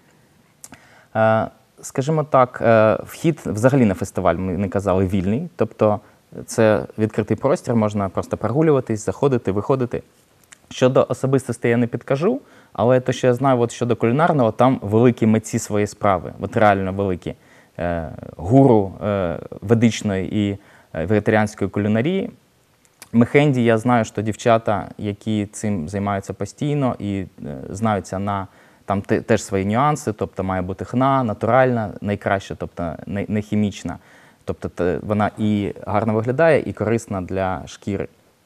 C: Е, Скажімо так, е, вхід взагалі на фестиваль, ми не казали, вільний. Тобто це відкритий простір, можна просто прогулюватись, заходити, виходити. Щодо особистостей я не підкажу, але те, що я знаю от щодо кулінарного, там великі митці своєї справи, от реально великі. Е, Гуру е, ведичної і е, вегетаріанської кулінарії. Мехенді, я знаю, що дівчата, які цим займаються постійно і е, знаються на там те- теж свої нюанси, тобто має бути хна, натуральна, найкраща, тобто не, не хімічна. Тобто те- вона і гарно виглядає, і корисна для шкіри.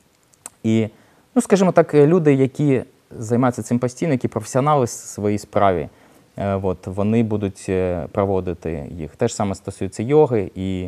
C: І, ну, скажімо так, люди, які займаються цим постійно, які професіонали в своїй справі, е, от, вони будуть е, проводити їх. Те ж саме стосується йоги і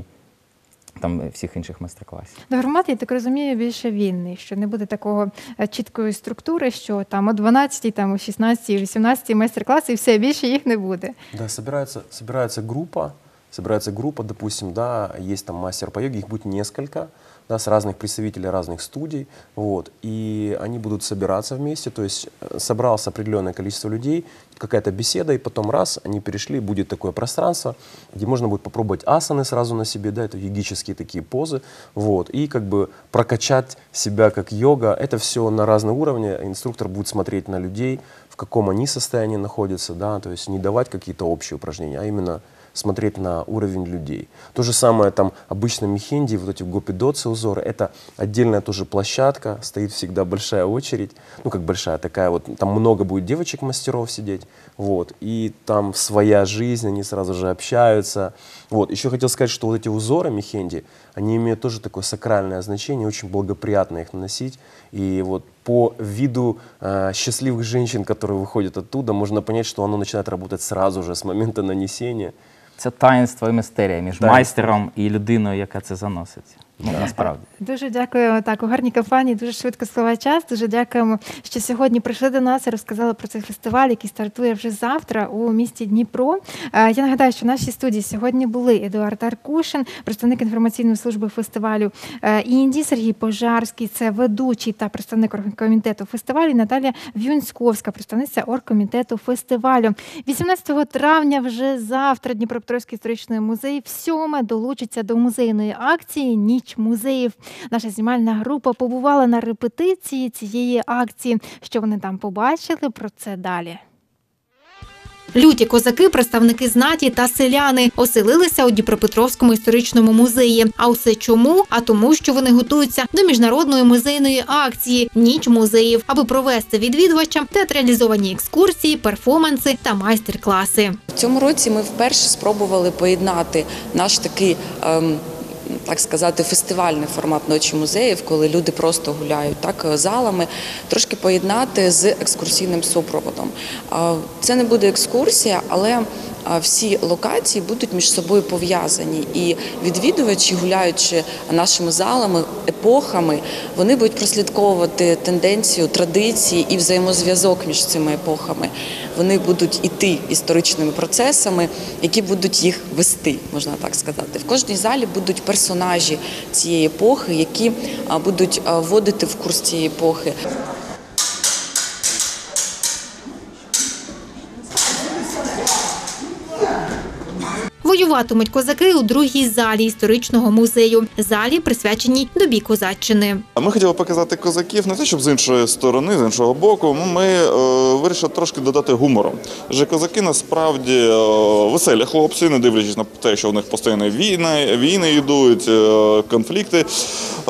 C: там всіх інших майстер-класів.
A: До формат, я так розумію, більше вільний, що не буде такого е, чіткої структури, що там о дванадцятій, там о шістнадцятій, вісімнадцятій майстер-клас, і все, більше їх не буде.
D: Да, собирается, собирается группа, собирается группа, допустим, да, есть там мастер по йоге, их будет несколько, да, с разных представителей разных студий, вот, и они будут собираться вместе, то есть э, собралось определенное количество людей, какая-то беседа, и потом раз, они перешли, будет такое пространство, где можно будет попробовать асаны сразу на себе, да, это йогические такие позы, вот, и как бы прокачать себя как йога, это все на разные уровни, инструктор будет смотреть на людей, в каком они состоянии находятся, да, то есть не давать какие-то общие упражнения, а именно смотреть на уровень людей. То же самое там обычно мехенди, вот эти гопи-дотсы узоры, это отдельная тоже площадка, стоит всегда большая очередь, ну как большая такая вот, там много будет девочек-мастеров сидеть, вот, и там своя жизнь, они сразу же общаются. Вот, еще хотел сказать, что вот эти узоры мехенди, они имеют тоже такое сакральное значение, очень благоприятно их наносить, и вот по виду э, счастливых женщин, которые выходят оттуда, можно понять, что оно начинает работать сразу же, с момента нанесения.
C: Це таїнство і мистерія між
D: Таїнство.
C: майстером і людиною, яка це заносить. Ну, насправді.
A: Дуже дякую. Так, у гарній компанії дуже швидко спливає час. Дуже дякуємо, що сьогодні прийшли до нас і розказали про цей фестиваль, який стартує вже завтра у місті Дніпро. Е, Я нагадаю, що в нашій студії сьогодні були Едуард Аркушин, представник інформаційної служби фестивалю, е, і Інді Сергій Пожарський, це ведучий та представник оргкомітету фестивалю, і Наталія В'юнськовська, представниця оргкомітету фестивалю. вісімнадцятого травня вже завтра Дніпропетровський історичний музей всьоме долучиться до музейної акції «Ніч музеїв». Наша знімальна група побувала на репетиції цієї акції. Що вони там побачили, про це далі. Люті козаки, представники знаті та селяни оселилися у Дніпропетровському історичному музеї. А усе чому? А тому, що вони готуються до міжнародної музейної акції «Ніч музеїв», аби провести відвідувачам театралізовані екскурсії, перформанси та майстер-класи.
F: В цьому році ми вперше спробували поєднати наш такий ем, так сказати, фестивальний формат ночі музеїв, коли люди просто гуляють так залами, трошки поєднати з екскурсійним супроводом. Це не буде екскурсія, але всі локації будуть між собою пов'язані, і відвідувачі, гуляючи нашими залами, епохами, вони будуть прослідковувати тенденцію, традиції і взаємозв'язок між цими епохами. Вони будуть іти історичними процесами, які будуть їх вести, можна так сказати. В кожній залі будуть персонажі цієї епохи, які будуть вводити в курс цієї епохи.
A: Воюватимуть козаки у другій залі історичного музею, залі, присвяченій добі козаччини.
G: Ми хотіли показати козаків не те, щоб з іншої сторони, з іншого боку. Ми е, вирішили трошки додати гумору. Адже козаки насправді е, веселі хлопці, не дивлячись на те, що в них постійно війни, війни йдуть, е, конфлікти е,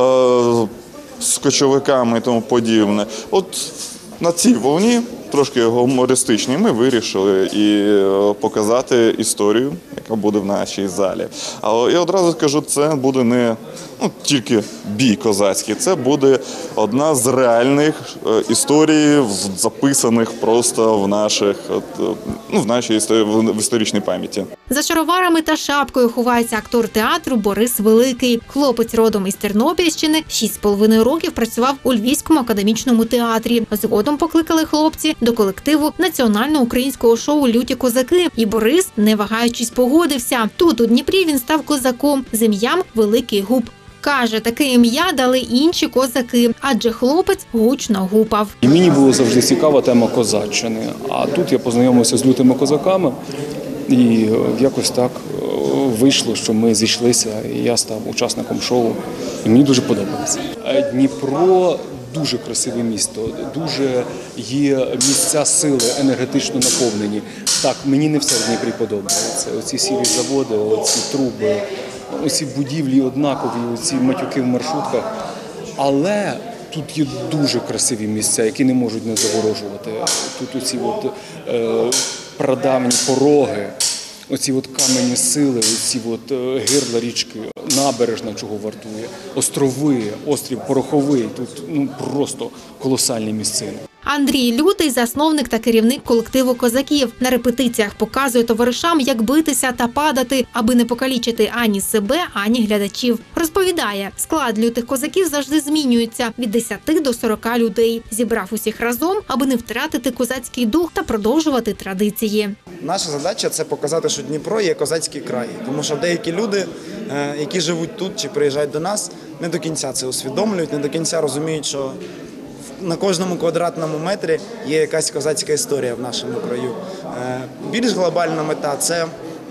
G: з кочовиками і тому подібне. От на цій волні, трошки гумористичні, ми вирішили і показати історію, яка буде в нашій залі. Але я одразу скажу, це буде не ну, тільки бій козацький, це буде одна з реальних історій, записаних просто в наших, ну, в нашій історії, в історичній пам'яті.
A: За шароварами та шапкою ховається актор театру Борис Великий. Хлопець родом із Тернопільщини, шість з половиною років працював у Львівському академічному театрі. Згодом покликали хлопці до колективу національно-українського шоу «Люті козаки». І Борис, не вагаючись, погодився. Тут, у Дніпрі, він став козаком з ім'ям Великий Гуп. Каже, таке ім'я дали інші козаки, адже хлопець гучно гупав.
H: І мені було завжди цікава тема козаччини. А тут я познайомився з лютими козаками. І якось так вийшло, що ми зійшлися, і я став учасником шоу. І мені дуже подобається. Дніпро дуже красиве місто, дуже є місця сили, енергетично наповнені. Так, мені не все в Дніпрі подобається. Оці сірі заводи, оці труби, оці будівлі однакові, оці матюки в маршрутках. Але тут є дуже красиві місця, які не можуть не заворожувати. Тут оці от, е, прадавні пороги, оці от каменні сили, оці от гирла річки, набережна чого вартує, острови, острів Пороховий, тут ну просто колосальні місцини.
A: Андрій Лютий – засновник та керівник колективу козаків. На репетиціях показує товаришам, як битися та падати, аби не покалічити ані себе, ані глядачів. Розповідає, склад лютих козаків завжди змінюється – від десяти до сорока людей. Зібрав усіх разом, аби не втратити козацький дух та продовжувати традиції.
I: Наша задача – це показати, що Дніпро є козацький край. Тому що деякі люди, які живуть тут чи приїжджають до нас, не до кінця це усвідомлюють, не до кінця розуміють, що на кожному квадратному метрі є якась козацька історія в нашому краю. Більш глобальна мета – це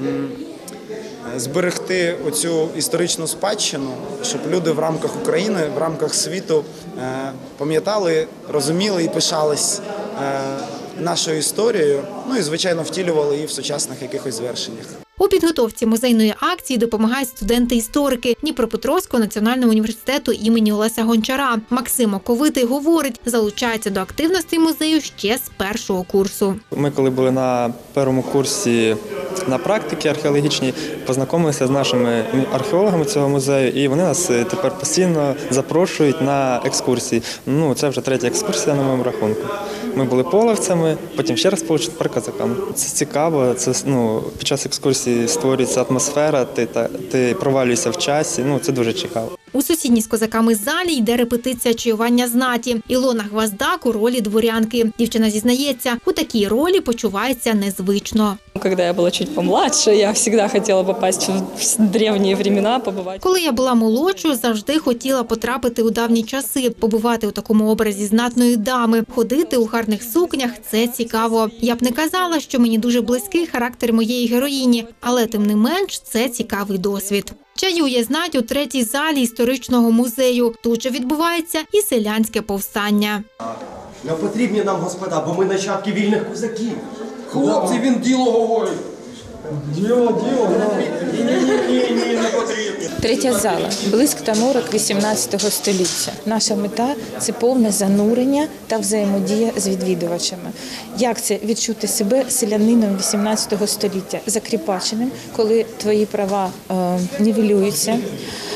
I: зберегти оцю історичну спадщину, щоб люди в рамках України, в рамках світу пам'ятали, розуміли і пишались нашою історією, ну і, звичайно, втілювали її в сучасних якихось звершеннях.
A: У підготовці музейної акції допомагають студенти-історики Дніпропетровського національного університету імені Олеся Гончара. Максим Оковитий говорить, залучається до активностей музею ще з першого курсу.
J: Ми, коли були на першому курсі на практиці археологічній, познайомилися з нашими археологами цього музею, і вони нас тепер постійно запрошують на екскурсії. Ну, це вже третя екскурсія на моєму рахунку. Ми були половцями, потім ще раз получили тепер козаками. Це цікаво, це, ну, під час екскурсії створюється атмосфера, ти, та, ти провалюєшся в часі, ну, це дуже цікаво.
A: У сусідній з козаками залі йде репетиція чаювання знаті. Ілона Гвоздак у ролі дворянки. Дівчина зізнається, у такій ролі почувається незвично.
K: Коли я була чуть помладше, я завжди хотіла попасти в давні времена, побувати.
A: Коли я була молодшою, завжди хотіла потрапити у давні часи, побувати у такому образі знатної дами, ходити у гарних сукнях – це цікаво. Я б не казала, що мені дуже близький характер моєї героїні, але тим не менш це цікавий досвід. Чаює знать у третій залі історичного музею. Тут же відбувається і селянське повстання.
L: Не потрібні нам, господа, бо ми нащадки вільних козаків. Хлопці, він діло говорить. Діло, діло. Ні, ні, ні, ні, не потрібно.
M: Третя зала. Блиск та морок вісімнадцятого століття. Наша мета – це повне занурення та взаємодія з відвідувачами. Як це відчути себе селянином вісімнадцятого століття, закріпаченим, коли твої права е, нівелюються,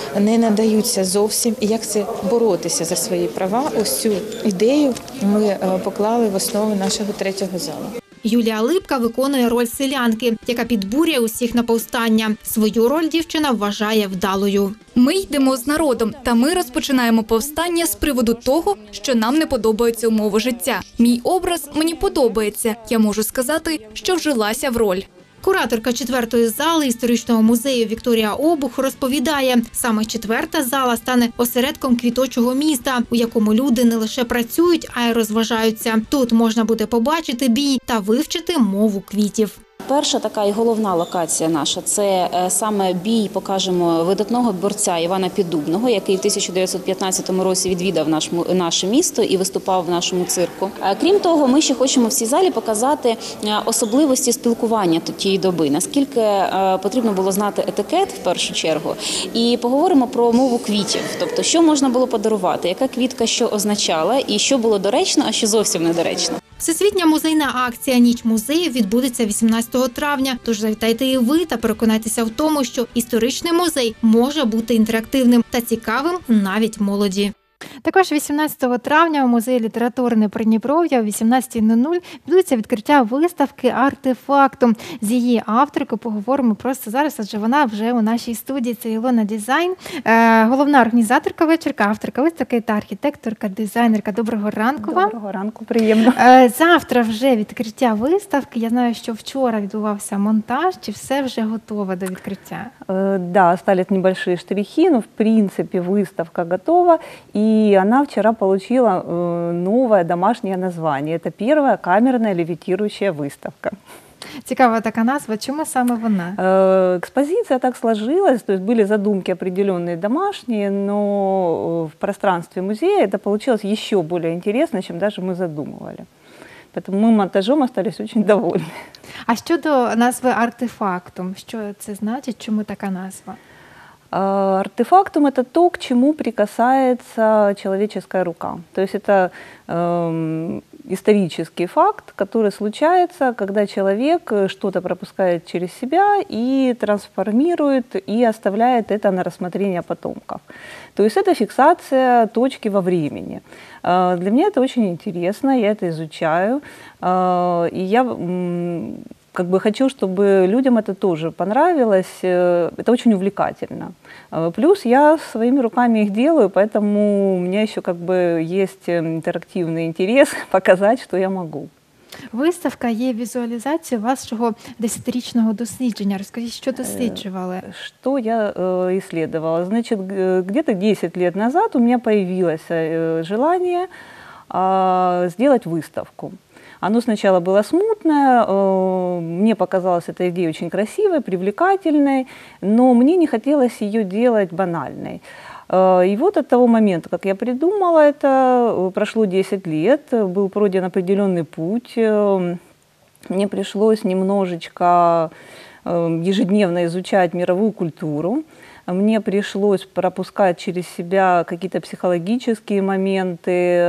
M: не надаються зовсім. І як це боротися за свої права, ось цю ідею ми поклали в основу нашого третього залу.
A: Юлія Липка виконує роль селянки, яка підбурює усіх на повстання. Свою роль дівчина вважає вдалою.
N: Ми йдемо з народом, та ми розпочинаємо повстання з приводу того, що нам не подобаються умови життя. Мій образ мені подобається. Я можу сказати, що вжилася в роль.
A: Кураторка четвертої зали історичного музею Вікторія Обух розповідає, саме четверта зала стане осередком квіточого міста, у якому люди не лише працюють, а й розважаються. Тут можна буде побачити бій та вивчити мову квітів.
O: Перша така і головна локація наша – це саме бій, покажемо, видатного борця Івана Піддубного, який в тисяча дев'ятсот п'ятнадцятому році відвідав наш, наше місто і виступав в нашому цирку. Крім того, ми ще хочемо в цій залі показати особливості спілкування тієї доби, наскільки потрібно було знати етикет в першу чергу, і поговоримо про мову квітів, тобто що можна було подарувати, яка квітка що означала і що було доречно, а що зовсім недоречно.
A: Всесвітня музейна акція «Ніч музею» відбудеться вісімнадцятого травня, тож завітайте і ви та переконайтеся в тому, що історичний музей може бути інтерактивним та цікавим навіть молоді. Також вісімнадцятого травня у музеї літературне Придніпров'я о вісімнадцятій нуль відбудеться відкриття виставки «Артефактум». З її авторкою поговоримо просто зараз, адже вона вже у нашій студії. Це Ілона Дизайн, головна організаторка вечірка, авторка виставки та архітекторка, дизайнерка. Доброго ранку вам.
P: Доброго ранку, приємно.
A: Завтра вже відкриття виставки. Я знаю, що вчора відбувався монтаж. Чи все вже готово до відкриття?
P: Да, остались небольшие штрихи, но в принципе выставка готова. И она вчера получила новое домашнее название. Это первая камерная левитирующая выставка.
A: Цікава така назва. Чому саме вона?
P: Экспозиция так сложилась, то есть были задумки определенные домашние, но в пространстве музея это получилось еще более интересно, чем даже мы задумывали. Поэтому мы монтажом остались очень довольны.
A: А щодо назви «Артефактум», що це значить, чому така назва?
P: Артефактум – это то, к чему прикасается человеческая рука. То есть это э, исторический факт, который случается, когда человек что-то пропускает через себя и трансформирует, и оставляет это на рассмотрение потомков. То есть это фиксация точки во времени. Для меня это очень интересно, я это изучаю, и я как бы хочу, чтобы людям это тоже понравилось. Это очень увлекательно. Плюс я своими руками их делаю, поэтому у меня еще как бы есть интерактивный интерес показать, что я могу.
A: Виставка є візуалізацією вашого десятирічного дослідження. Розкажіть, що досліджували?
P: Что я э, исследовала? Значит, где-то десять лет назад у меня появилось э, желание э, сделать выставку. Оно сначала было смутное, э, мне показалась эта идея очень красивой, привлекательной, но мне не хотелось ее делать банальной. И вот от того момента, как я придумала это, прошло десять лет, был пройден определенный путь. Мне пришлось немножечко ежедневно изучать мировую культуру. Мне пришлось пропускать через себя какие-то психологические моменты.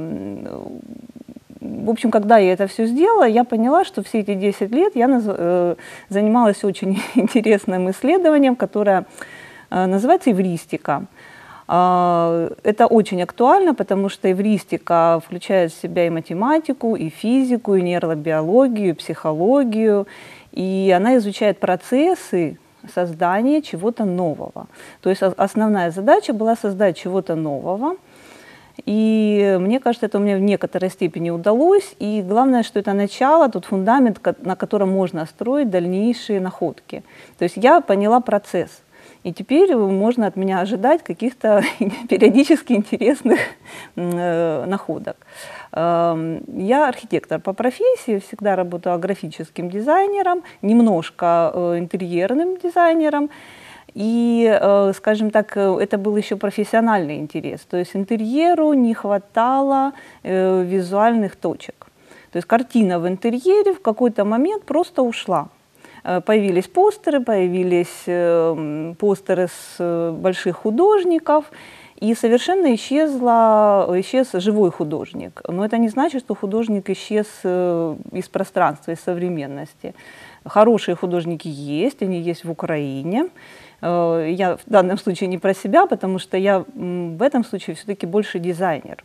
P: В общем, когда я это все сделала, я поняла, что все эти десять лет я занималась очень интересным исследованием, которое называется эвристика. Это очень актуально, потому что эвристика включает в себя и математику, и физику, и нейробиологию, и психологию, и она изучает процессы создания чего-то нового. То есть основная задача была создать чего-то нового, и мне кажется, это у меня в некоторой степени удалось, и главное, что это начало, тот фундамент, на котором можно строить дальнейшие находки. То есть я поняла процесс. И теперь можно от меня ожидать каких-то периодически интересных э, находок. Э, я архитектор по профессии, всегда работала графическим дизайнером, немножко э, интерьерным дизайнером. И, э, скажем так, это был еще профессиональный интерес. То есть интерьеру не хватало э, визуальных точек. То есть картина в интерьере в какой-то момент просто ушла. Появились постеры, появились постеры с больших художников, и совершенно исчезла, исчез живой художник. Но это не значит, что художник исчез из пространства, из современности. Хорошие художники есть, они есть в Украине. Я в данном случае не про себя, потому что я в этом случае все-таки больше дизайнер.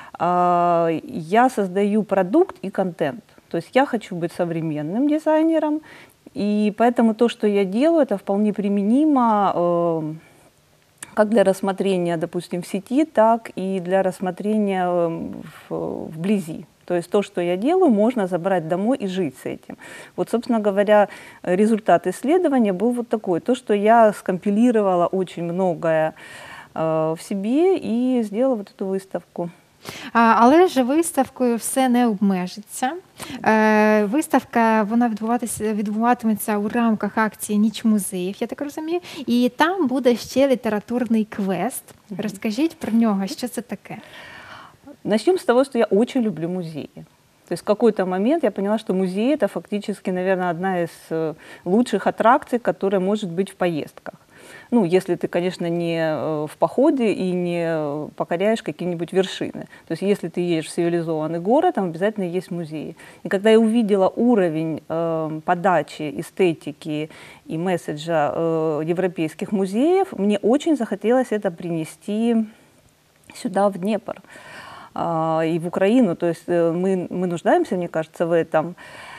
P: Я создаю продукт и контент. То есть я хочу быть современным дизайнером, и поэтому то, что я делаю, это вполне применимо как для рассмотрения, допустим, в сети, так и для рассмотрения вблизи. То есть то, что я делаю, можно забрать домой и жить с этим. Вот, собственно говоря, результат исследования был вот такой. То, что я скомпилировала очень многое в себе и сделала вот эту выставку.
A: Але ж виставкою все не обмежиться. Виставка, вона відбуватиметься у рамках акції «Ніч музеїв», я так розумію, і там буде ще літературний квест. Розкажіть про нього, що це таке?
P: Начнем с того, что я очень люблю музеи. То есть в какой-то момент я поняла, что музей – это фактически, наверное, одна из лучших аттракций, которая может быть в поездках. Ну, если ты, конечно, не в походе и не покоряешь какие-нибудь вершины. То есть если ты едешь в цивилизованный город, там обязательно есть музеи. И когда я увидела уровень э, подачи, эстетики и месседжа э, европейских музеев, мне очень захотелось это принести сюда, в Днепр э, и в Украину. То есть э, мы, мы нуждаемся, мне кажется, в этом.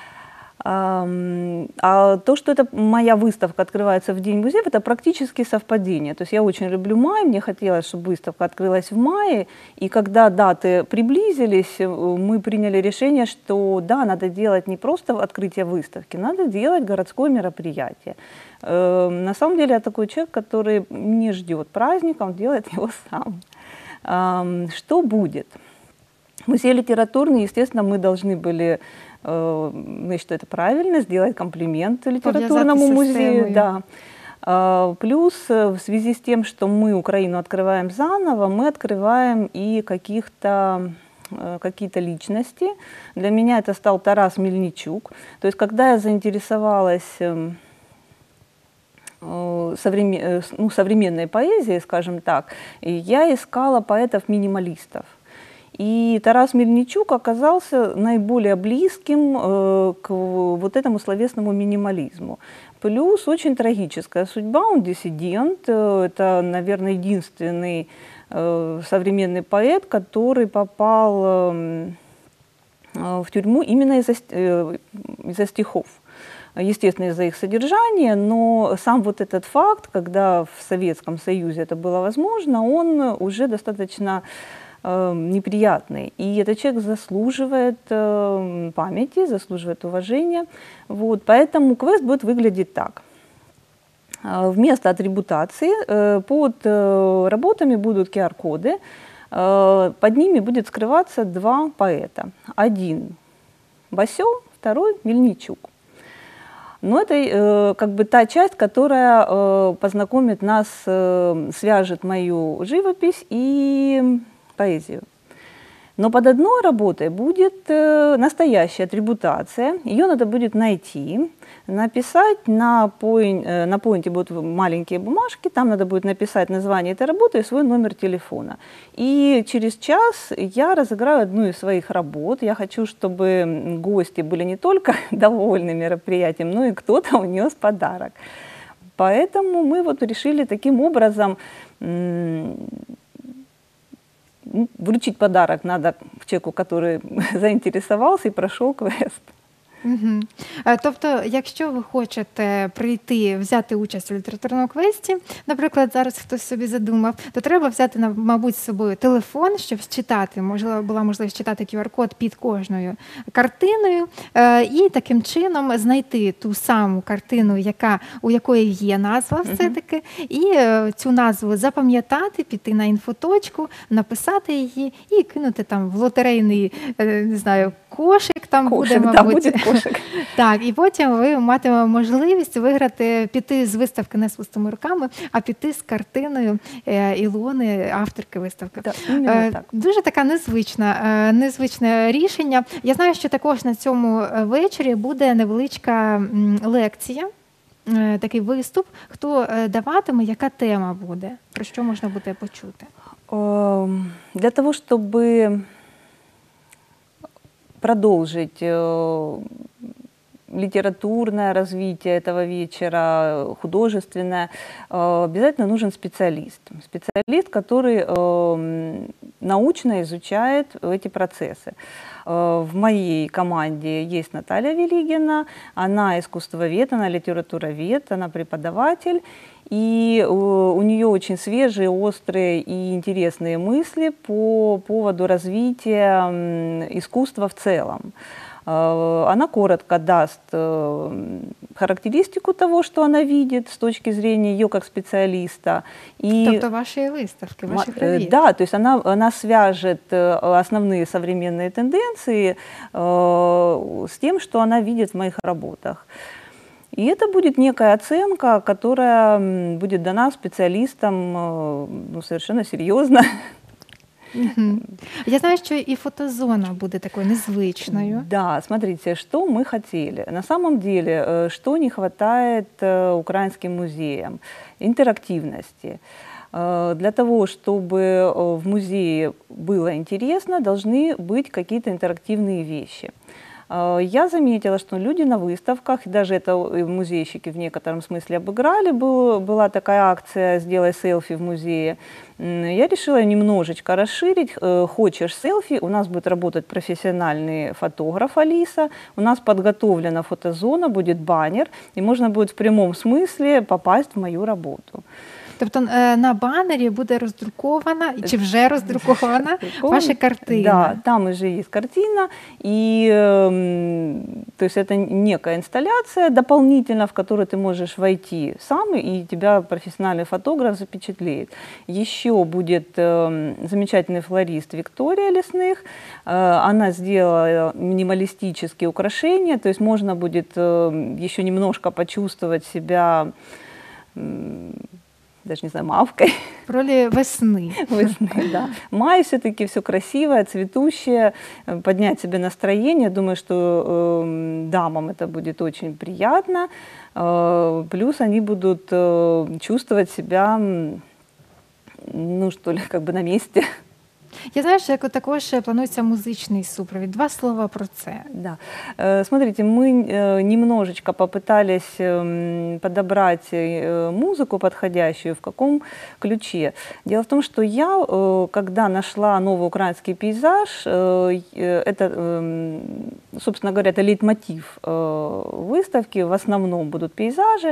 P: А то, что это моя выставка открывается в День музеев, это практически совпадение. То есть я очень люблю май, мне хотелось, чтобы выставка открылась в мае, и когда даты приблизились, мы приняли решение, что да, надо делать не просто открытие выставки, надо делать городское мероприятие. На самом деле я такой человек, который не ждет праздника, он делает его сам. Что будет? Музей литературный, естественно, мы должны были, я считаю, это правильно, сделать комплимент литературному музею. Да. Плюс в связи с тем, что мы Украину открываем заново, мы открываем и каких-то какие-то личности. Для меня это стал Тарас Мельничук. То есть когда я заинтересовалась современ... ну, современной поэзией, скажем так, я искала поэтов-минималистов. И Тарас Мельничук оказался наиболее близким э, к вот этому словесному минимализму. Плюс очень трагическая судьба, он диссидент, э, это, наверное, единственный э, современный поэт, который попал э, в тюрьму именно из-за э, из-за стихов. Естественно, из-за их содержания, но сам вот этот факт, когда в Советском Союзе это было возможно, он уже достаточно неприятный. И этот человек заслуживает э, памяти, заслуживает уважения. Вот. Поэтому квест будет выглядеть так. Вместо атрибутации э, под э, работами будут ку ар-коды. Э, под ними будет скрываться два поэта. Один Басё, второй Мельничук. Но это э, как бы та часть, которая э, познакомит нас, э, свяжет мою живопись и поэзию. Но под одной работой будет э, настоящая атрибутация. Ее надо будет найти, написать на, поин, э, на поинте будут маленькие бумажки, там надо будет написать название этой работы и свой номер телефона. И через час я разыграю одну из своих работ. Я хочу, чтобы гости были не только довольны мероприятием, но и кто-то унес подарок. Поэтому мы вот решили таким образом вручить подарок надо человеку, который заінтересувався і пройшов квест.
A: Угу. Тобто, якщо ви хочете прийти, взяти участь у літературному квесті, наприклад, зараз хтось собі задумав, то треба взяти, мабуть, з собою телефон, щоб читати, можливо, була можливість читати ку ар-код під кожною картиною, і таким чином знайти ту саму картину, яка, у якої є назва все-таки, і цю назву запам'ятати, піти на інфоточку, написати її і кинути там в лотерейний, не знаю, кошик, там
P: кошик,
A: буде,
P: да,
A: мабуть.
P: Буде кошик.
A: Так, і потім ви матимете можливість виграти, піти з виставки не з пустими руками, а піти з картиною Ілони, авторки виставки.
P: Так, іменно так.
A: Дуже така незвична, незвичне рішення. Я знаю, що також на цьому вечорі буде невеличка лекція, такий виступ. Хто даватиме, яка тема буде? Про що можна буде почути?
P: Для того, чтобы продолжить литературное развитие этого вечера, художественное, обязательно нужен специалист. Специалист, который научно изучает эти процессы. В моей команде есть Наталья Велигина, она искусствовед, она литературовед, она преподаватель. И у нее очень свежие, острые и интересные мысли по поводу развития искусства в целом. Она коротко даст характеристику того, что она видит с точки зрения ее как специалиста.
A: И... Тобто ваши выставки, ваши проекты.
P: Да, то есть она, она свяжет основные современные тенденции с тем, что она видит в моих работах. И это будет некая оценка, которая будет дана специалистам ну, совершенно серьезно.
A: Угу. Я знаю, что и фотозона будет такой незвичною.
P: Да, смотрите, что мы хотели. На самом деле, что не хватает украинским музеям? Интерактивности. Для того, чтобы в музее было интересно, должны быть какие-то интерактивные вещи. Я заметила, что люди на выставках, даже это музейщики в некотором смысле обыграли, был, была такая акция «Сделай селфи в музее». Я решила немножечко расширить. Хочешь селфи, у нас будет работать профессиональный фотограф Алиса, у нас подготовлена фотозона, будет баннер, и можно будет в прямом смысле попасть в мою работу.
A: Тобто на баннері буде роздрукована, чи вже роздрукована ваша картина?
P: Да, там уже есть картина, и то есть это некая инсталляция дополнительно, в которую ты можешь войти сам, и тебя профессиональный фотограф запечатлеет. Еще будет замечательный флорист Виктория Лесных, она сделала минималистические украшения, то есть можно будет еще немножко почувствовать себя, даже не знаю, мавкой.
A: В роли весны.
P: Весны, да. Май все-таки все красивое, цветущее, поднять себе настроение. Думаю, что э, дамам это будет очень приятно. Э, плюс они будут э, чувствовать себя, ну что ли, как бы на месте.
A: Я знаю, що також планується музичний супровід. Два слова про це.
P: Да. Смотрите, мы немножечко попытались подобрать музыку подходящую, в каком ключе. Дело в том, что я, когда нашла новый украинский пейзаж, это, собственно говоря, это лейтмотив выставки, в основном будут пейзажи,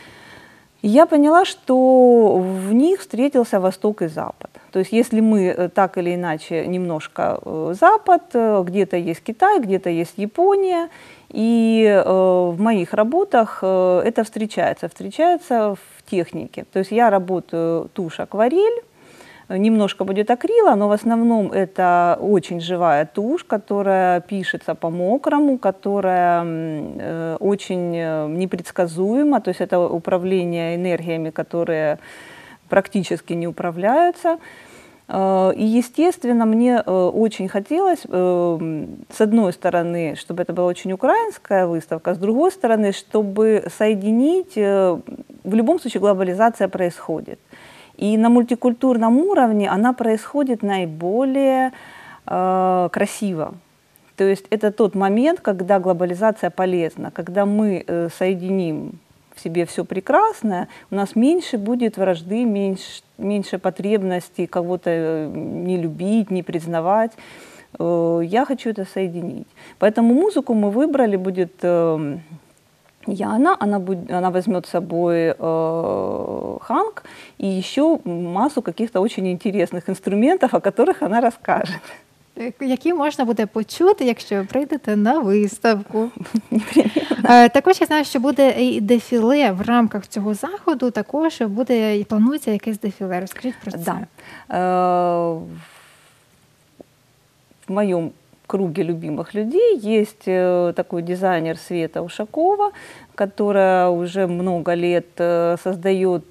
P: я поняла, что в них встретился Восток и Запад. То есть если мы так или иначе немножко Запад, где-то есть Китай, где-то есть Япония, и в моих работах это встречается, встречается в технике. То есть я работаю тушь, акварель, немножко будет акрила, но в основном это очень живая тушь, которая пишется по-мокрому, которая э, очень непредсказуема, то есть это управление энергиями, которые практически не управляются. Э, и, естественно, мне э, очень хотелось, э, с одной стороны, чтобы это была очень украинская выставка, с другой стороны, чтобы соединить, э, в любом случае глобализация происходит. И на мультикультурном уровне она происходит наиболее э, красиво. То есть это тот момент, когда глобализация полезна, когда мы э, соединим в себе все прекрасное, у нас меньше будет вражды, меньше, меньше потребностей кого-то не любить, не признавать. Э, я хочу это соединить. Поэтому музыку мы выбрали, будет... Э, Яна, она, будет, она возьмет с собой э, ханг и еще массу каких-то очень интересных инструментов, о которых она расскажет.
A: Які можна буде почути, якщо ви прийдете на виставку. Також я знаю, що буде і дефіле в рамках цього заходу, також буде і планується якесь дефіле. Розкажіть про це.
P: Да. В моєму круге любимых людей есть такой дизайнер Света Ушакова, которая уже много лет создает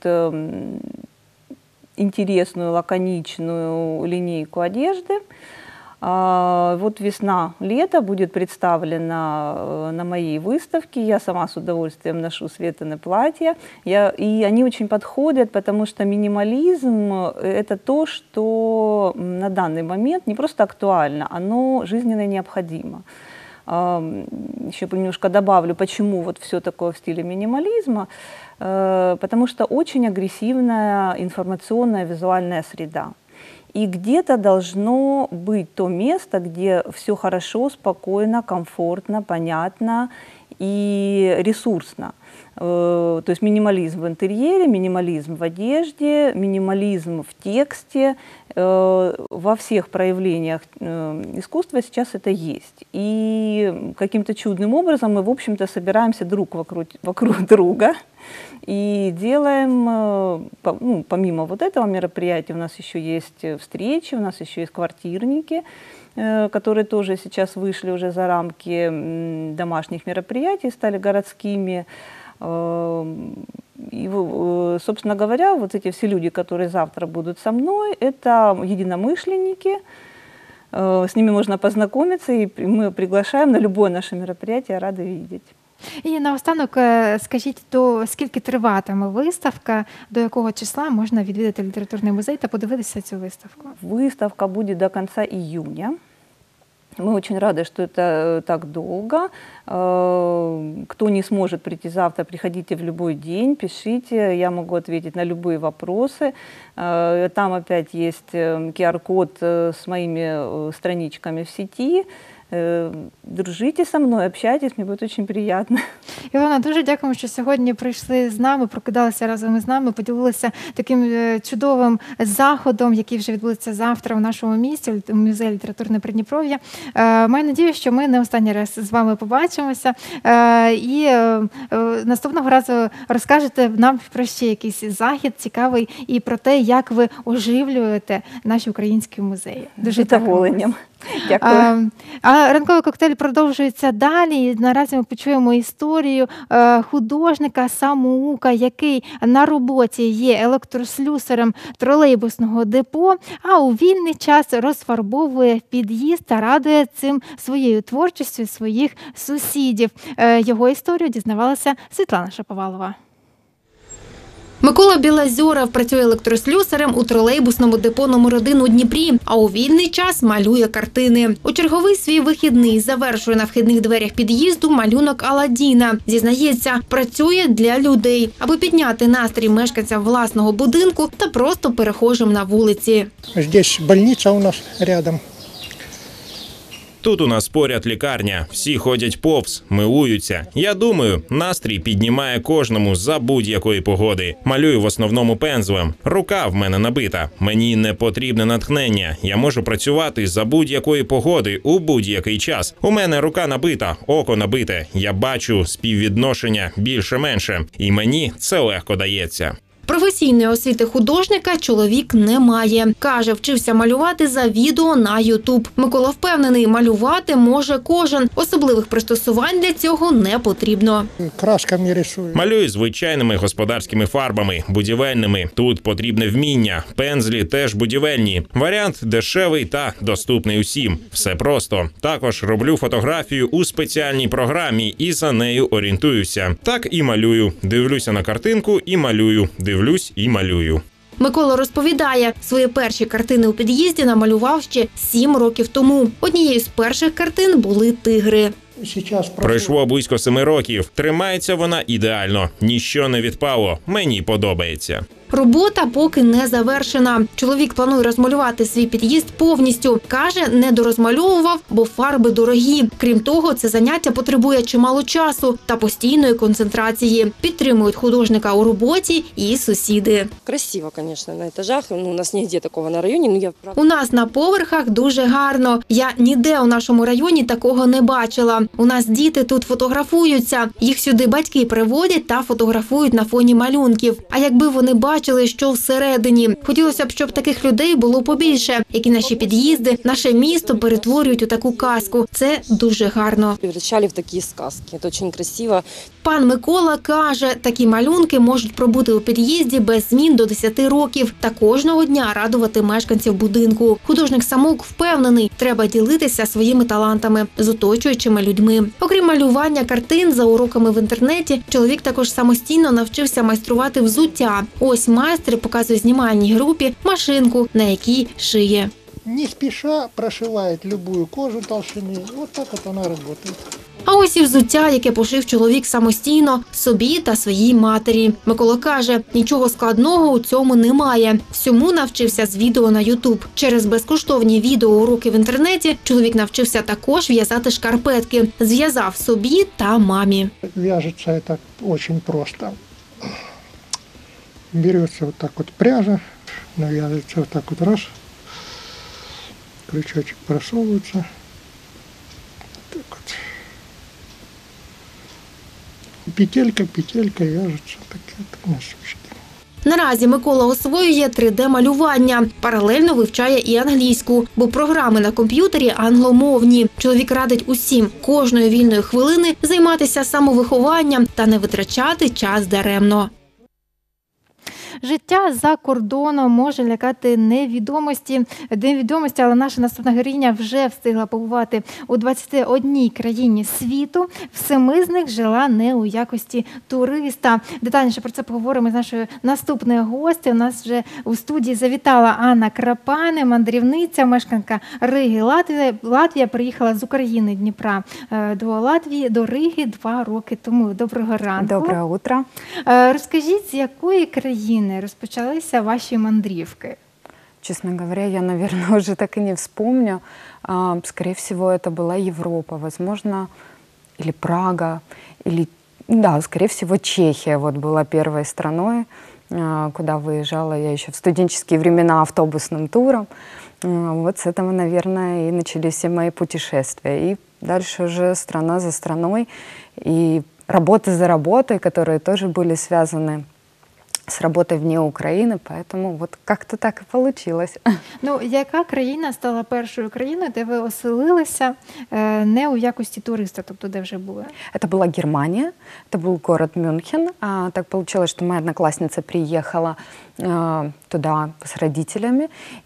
P: интересную, лаконичную линейку одежды. Вот весна-лето будет представлена на моей выставке. Я сама с удовольствием ношу Светины платья. Я, и они очень подходят, потому что минимализм – это то, что на данный момент не просто актуально, оно жизненно необходимо. еще немножко добавлю, почему вот все такое в стиле минимализма, потому что очень агрессивная информационная визуальная среда. И где-то должно быть то место, где все хорошо, спокойно, комфортно, понятно и ресурсно. То есть минимализм в интерьере, минимализм в одежде, минимализм в тексте, во всех проявлениях искусства сейчас это есть. И каким-то чудным образом мы, в общем-то, собираемся друг вокруг, вокруг друга и делаем, ну, помимо вот этого мероприятия, у нас еще есть встречи, у нас еще есть квартирники, которые тоже сейчас вышли уже за рамки домашних мероприятий, стали городскими. И, собственно говоря, вот эти все люди, которые завтра будут со мной, это единомышленники, с ними можно познакомиться, и мы приглашаем на любое наше мероприятие, рады видеть.
A: І наостанок скажіть, до скільки триватиме виставка, до якого числа можна відвідати літературний музей та подивитися цю виставку?
P: Выставка будет до конца июня. Мы очень рады, что это так долго. Кто не сможет прийти завтра, приходите в любой день, пишите, я могу ответить на любые вопросы. Там опять есть ку ар-код с моими страничками в сети. Дружите со мною, общайтесь, мені буде дуже приємно.
A: Ілона, дуже дякуємо, що сьогодні прийшли з нами, прокидалися разом із нами, поділилися таким чудовим заходом, який вже відбудеться завтра у нашому місті, у музеї літературне Придніпров'я. Маю надію, що ми не останній раз з вами побачимося і наступного разу розкажете нам про ще якийсь захід цікавий і про те, як ви оживлюєте наші українські музеї. Дуже
P: задоволенням.
A: Дякую. А, а ранковий коктейль продовжується далі. Наразі ми почуємо історію е, художника самоука, який на роботі є електрослюсарем тролейбусного депо, а у вільний час розфарбовує під'їзд та радує цим своєю творчістю своїх сусідів. Е, його історію дізнавалася Світлана Шаповалова.
Q: Микола Білозеров працює електрослюсарем у тролейбусному депо номер один у Дніпрі, а у вільний час малює картини. У черговий свій вихідний завершує на вхідних дверях під'їзду малюнок Аладдіна. Зізнається, працює для людей, аби підняти настрій мешканцям власного будинку та просто перехожим на вулиці.
R: Здесь больниця у нас рядом.
S: Тут у нас поряд лікарня, всі ходять повз, милуються. Я думаю, настрій піднімає кожному за будь-якої погоди. Малюю в основному пензлем. Рука в мене набита. Мені не потрібне натхнення. Я можу працювати за будь-якої погоди у будь-який час. У мене рука набита, око набите. Я бачу співвідношення більше-менше. І мені це легко дається.
Q: Професійної освіти художника чоловік не має. Каже, вчився малювати за відео на ютуб. Микола впевнений, малювати може кожен. Особливих пристосувань для цього не потрібно.
R: Красками рисую.
S: Малюю звичайними господарськими фарбами, будівельними. Тут потрібне вміння. Пензлі теж будівельні. Варіант дешевий та доступний усім. Все просто. Також роблю фотографію у спеціальній програмі і за нею орієнтуюся. Так і малюю. Дивлюся на картинку і малюю. Дивлюсь і малюю.
Q: Микола розповідає, свої перші картини у під'їзді намалював ще сім років тому. Однією з перших картин були тигри.
S: Пройшло близько семи років. Тримається вона ідеально. Ніщо не відпало. Мені подобається.
Q: Робота поки не завершена. Чоловік планує розмалювати свій під'їзд повністю. Каже, не дорозмальовував, бо фарби дорогі. Крім того, це заняття потребує чимало часу та постійної концентрації. Підтримують художника у роботі і сусіди.
T: Красиво, звісно, на етажах. Ну, у нас ніде такого на районі. Ну, я...
Q: У нас на поверхах дуже гарно. Я ніде у нашому районі такого не бачила. У нас діти тут фотографуються. Їх сюди батьки приводять та фотографують на фоні малюнків. А якби вони бачили, що всередині. Хотілося б, щоб таких людей було побільше, які наші під'їзди, наше місто перетворюють у таку казку. Це дуже гарно.
T: Превращали в такі сказки. Це дуже красиво.
Q: Пан Микола каже, такі малюнки можуть пробути у під'їзді без змін до десяти років та кожного дня радувати мешканців будинку. Художник Самук впевнений, треба ділитися своїми талантами з оточуючими людьми. Окрім малювання картин за уроками в інтернеті, чоловік також самостійно навчився майструвати взуття. Ось майстер показує знімальній групі машинку, на якій шиє.
R: не спеша прошивает любую кожу толщины. Вот так вот она работает.
Q: А ось і взуття, яке пошив чоловік самостійно собі та своїй матері. Микола каже, нічого складного у цьому немає. Всьому навчився з відео на ютуб. Через безкоштовні відеоуроки в інтернеті чоловік навчився також в'язати шкарпетки. Зв'язав собі та мамі.
R: Вяжется это очень просто. Берется вот так вот пряжа, навязывается вот так вот раз, крючочек просовывается. Так вот. Петелька, петелька вяжется такі от носочки.
Q: Наразі Микола освоює три де-малювання. Паралельно вивчає і англійську, бо програми на комп'ютері англомовні. Чоловік радить усім кожної вільної хвилини займатися самовихованням та не витрачати час даремно.
A: Життя за кордоном може лякати невідомості, невідомості, але наша наступна героїня вже встигла побувати у двадцяти одній країні світу. В семи з них жила не у якості туриста. Детальніше про це поговоримо з нашою наступною гостю. У нас вже у студії завітала Анна Крапане, мандрівниця, мешканка Риги, Латвія. Латвія приїхала з України, Дніпра, до Латвії, до Риги два роки тому. Доброго ранку.
U: Доброе утро.
A: Розкажіть, з якої країни розпочалися ваші мандрівки?
U: Честно говоря, я, наверное, уже так и не вспомню. Скорее всего, это была Европа, возможно, или Прага, или, да, скорее всего, Чехия. Вот была первой страной, куда выезжала я еще в студенческие времена автобусным туром. Вот с этого, наверное, и начались все мои путешествия. И дальше уже страна за страной, и работа за работой, которые тоже были связаны с работой вне України, поэтому вот как-то так і получилось.
A: Ну, яка країна стала першою країною, де ви оселилися не у якості туриста, тобто де вже були?
U: Это была Германия, это был город Мюнхен. А, так получилось, что моя одноклассница приехала а, туда с родителями,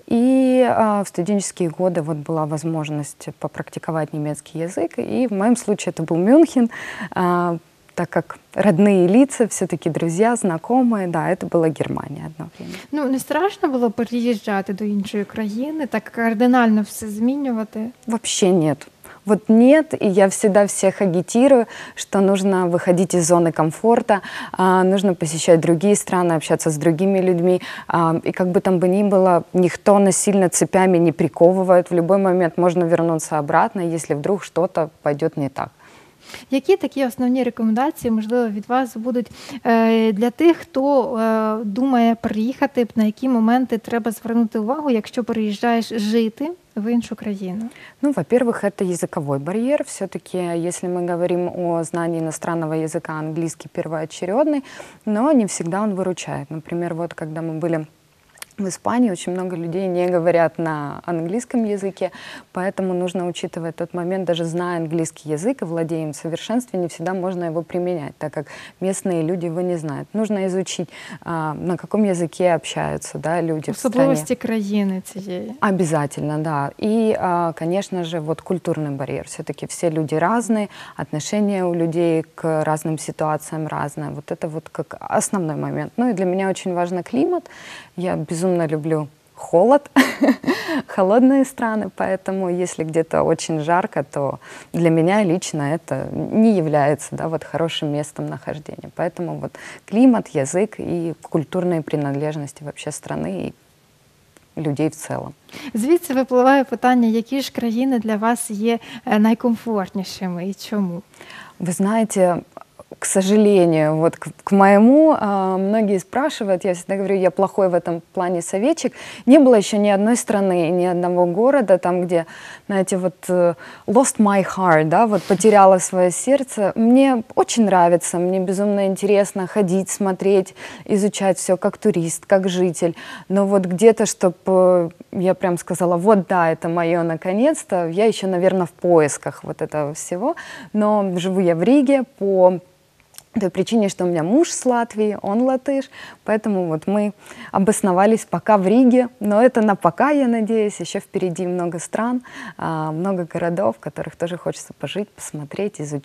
U: и а, в студенческие годы вот была возможность попрактиковать немецкий язык, и в моем случае это был Мюнхен, а, так как родные лица, все-таки друзья, знакомые, да, это была Германия одно время.
A: Ну, не страшно було переїжджати до іншої країни, так кардинально все змінювати?
U: Вообще нет. Вот нет, и я всегда всех агитирую, что нужно выходить из зоны комфорта, а, нужно посещать другие страны, общаться с другими людьми, а, и как бы там бы ни было, никто насильно цепями не приковывает, в любой момент можно вернуться обратно, если вдруг что-то пойдет не так.
A: Які такі основні рекомендації, можливо, від вас будуть для тих, хто думає приїхати, на які моменти треба звернути увагу, якщо переїжджаєш жити в іншу країну?
U: Ну, во-первых, это языковой барьер. Все-таки, если мы говорим о знании иностранного языка, английский первоочередный, но не всегда он выручает. Например, вот когда мы были в Испании, очень много людей не говорят на английском языке, поэтому нужно учитывать тот момент, даже зная английский язык и владея им в совершенстве, не всегда можно его применять, так как местные люди его не знают. Нужно изучить, на каком языке общаются, да, люди в стране.
A: Особливості країни цієї.
U: Обязательно, да. И, конечно же, вот культурный барьер. Все-таки все люди разные, отношения у людей к разным ситуациям разные. Вот это вот как основной момент. Ну и для меня очень важен климат. Я безумно люблю холод, холодные страны, поэтому если где-то очень жарко, то для меня лично это не является, да, вот хорошим местом нахождения. Поэтому вот климат, язык и культурные принадлежности вообще страны и людей в целом.
A: Звідси випливає питання, які ж країни для вас є найкомфортнішими і чому?
U: Вы знаете, к сожалению, вот к, к моему, э, многие спрашивают, я всегда говорю, я плохой в этом плане советчик. Не было еще ни одной страны, ни одного города, там, где, знаете, вот э, lost my heart, да, вот потеряла свое сердце. Мне очень нравится, мне безумно интересно ходить, смотреть, изучать все как турист, как житель. Но вот где-то, чтобы э, я прям сказала, вот да, это мое наконец-то, я еще, наверное, в поисках вот этого всего. Но живу я в Риге по той причине, что у меня муж с Латвии, он латыш, поэтому вот мы обосновались пока в Риге, но это на пока, я надеюсь, еще впереди много стран, много городов, в которых тоже хочется пожить, посмотреть, изучить.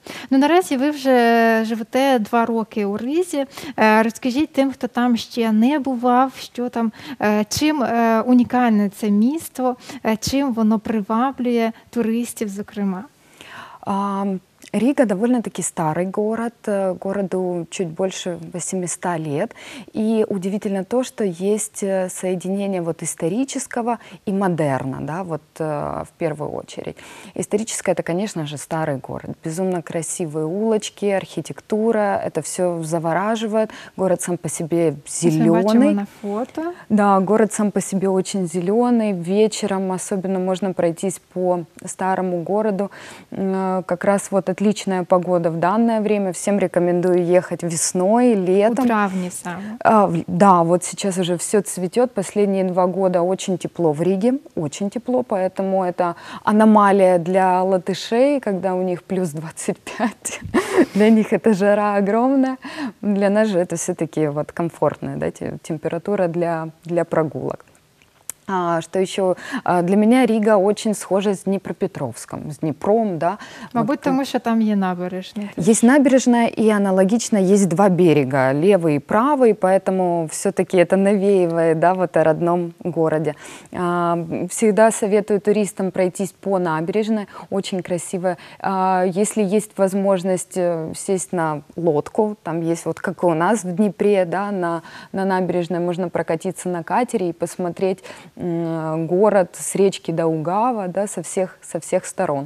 A: Ну, наразі ви вже живете два роки у Ризі. Е, Розкажіть тим, хто там ще не бував, що там, е, чим е, унікальне це місто, е, чим воно приваблює туристів, зокрема.
U: А, Рига довольно-таки старый город, э, городу чуть больше восьмисот лет. И удивительно то, что есть э, соединение вот исторического и модерна, да, вот э, в первую очередь. Историческое — это, конечно же, старый город. Безумно красивые улочки, архитектура, это все завораживает. Город сам по себе зеленый.
A: На фото.
U: Да, город сам по себе очень зеленый. Вечером особенно можно пройтись по старому городу. Э, Как раз вот отличная погода в данное время. Всем рекомендую ехать весной, летом.
A: У травне самое.
U: А, в- да, вот сейчас уже все цветет. Последние два года очень тепло в Риге, очень тепло, поэтому это аномалия для латышей, когда у них плюс двадцать пять. Для них это жара огромная. Для нас же это все-таки вот комфортная, да, те- температура для, для прогулок. А, что еще? А, Для меня Рига очень схожа с Днепропетровском, с Днепром, да.
A: Мабуть,
U: Вот,
A: тому що там є набережні.
U: есть набережная, и аналогично есть два берега, левый и правый, поэтому все-таки это навеивает, да, вот о родном городе. А, Всегда советую туристам пройтись по набережной, очень красиво. А, Если есть возможность э, сесть на лодку, там есть вот как и у нас в Днепре, да, на, на набережной можно прокатиться на катере и посмотреть м, город с речки до Угава, да, со всех, со всех сторон.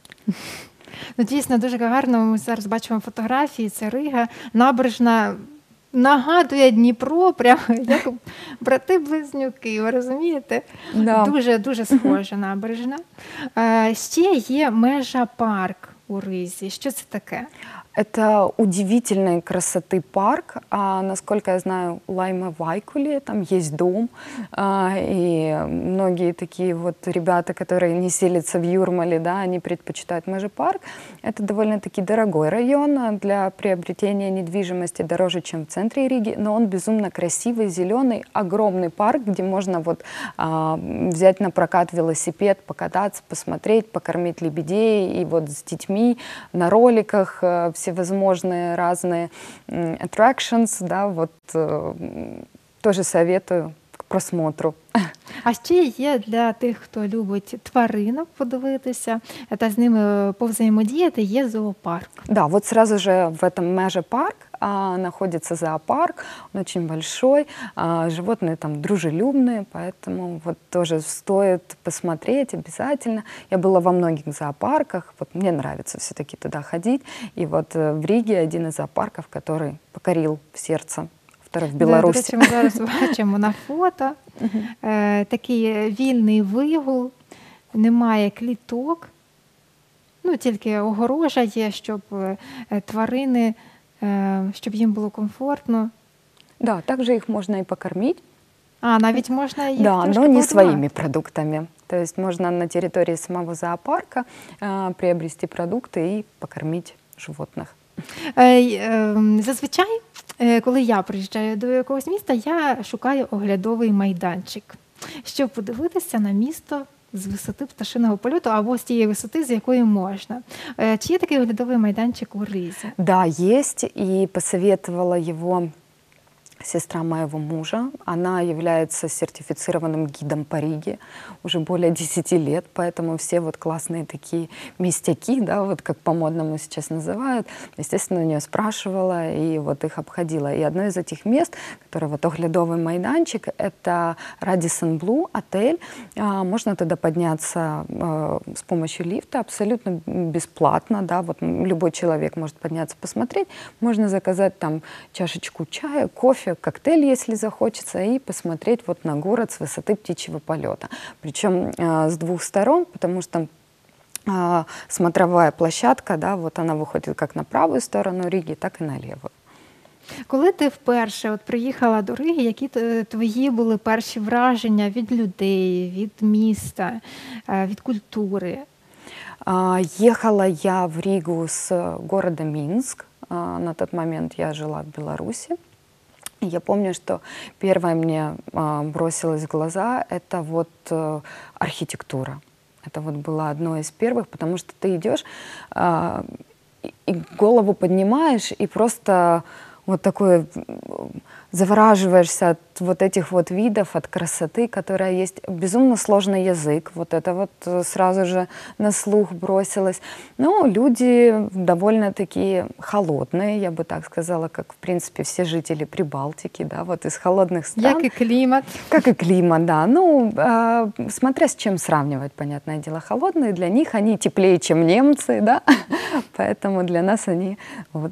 A: Ну, дійсно, дуже гарно. Ми зараз бачимо фотографії, це Рига. Набережна нагадує Дніпро, прямо як брати-близнюки, ви розумієте?
U: Да.
A: Дуже, дуже схожа набережна. Е, Ще є межа-парк у Ризі. Що це таке?
U: Это удивительной красоты парк. А, насколько я знаю, у Лайма Вайкуле там есть дом. А, и многие такие вот ребята, которые не селятся в Юрмале, да, они предпочитают Межи-парк. Это довольно-таки дорогой район а, для приобретения недвижимости, дороже, чем в центре Риги. Но он безумно красивый, зеленый, огромный парк, где можно вот а, взять на прокат велосипед, покататься, посмотреть, покормить лебедей. И вот с детьми на роликах а, всевозможные разные м, attractions, да, вот э, тоже советую к просмотру.
A: А ще є для тих, хто любить тваринок подивитися та з ними повзаємодіяти, є зоопарк.
U: Да, вот сразу же в этом Меже-парк а, находится зоопарк, он очень большой, а, животные там дружелюбные, поэтому вот тоже стоит посмотреть обязательно. Я была во многих зоопарках, вот мне нравится все-таки туда ходить, и вот э, в Риге один из зоопарков, который покорил сердце, второй в
A: До
U: Беларуси.
A: речі, ми зараз бачимо на фото е, такий вільний вигул, немає кліток, ну тільки огорожа є, щоб е, тварини, е, щоб їм було комфортно.
U: Да, также их можно и покормить.
A: А, навіть можна їх
U: Да,
A: трошки
U: но не
A: погодувати.
U: своими продуктами. То есть можно на территории самого зоопарка а, приобрести продукты и покормить животных.
A: Е, й, е, Зазвичай, е, коли я приїжджаю до якогось міста, я шукаю оглядовий майданчик, щоб подивитися на місто з висоти пташиного польоту або з тієї висоти, з якої можна. Е, Чи є такий оглядовий майданчик у Ризі?
U: Да, есть, и посоветовала его сестра моего мужа. Она является сертифицированным гидом по Риге уже более десяти лет, поэтому все вот классные такие местяки, да, вот как по-модному сейчас называют, естественно, у нее спрашивала и вот их обходила. И одно из этих мест, которое вот оглядовый майданчик, это Radisson Blu отель. А, Можно туда подняться э, с помощью лифта абсолютно бесплатно, да, вот любой человек может подняться посмотреть. Можно заказать там чашечку чая, кофе, коктейль, если захочется, и посмотреть вот на город с высоты птичьего полета. Причем э, с двух сторон, потому что э, смотровая площадка, да, вот она выходит как на правую сторону Риги, так и на левую.
A: Коли ти вперше от приїхала до Риги, які т- твої були перші враження від людей, від міста, е, від культури?
U: А, Ехала я в Ригу с города Минск. А, На тот момент я жила в Беларуси. И я помню, что первое мне а, бросилось в глаза — это вот э, архитектура. Это вот было одно из первых, потому что ты идешь, а, и голову поднимаешь, и просто вот такое завораживаешься от вот этих вот видов, от красоты, которая есть. Безумно сложный язык, вот это вот сразу же на слух бросилось. Ну, люди довольно-таки холодные, я бы так сказала, как, в принципе, все жители Прибалтики, да, вот из холодных стран.
A: Как и климат.
U: Как и климат, да. Ну, э, смотря с чем сравнивать, понятное дело, холодные, для них они теплее, чем немцы, да, поэтому для нас они вот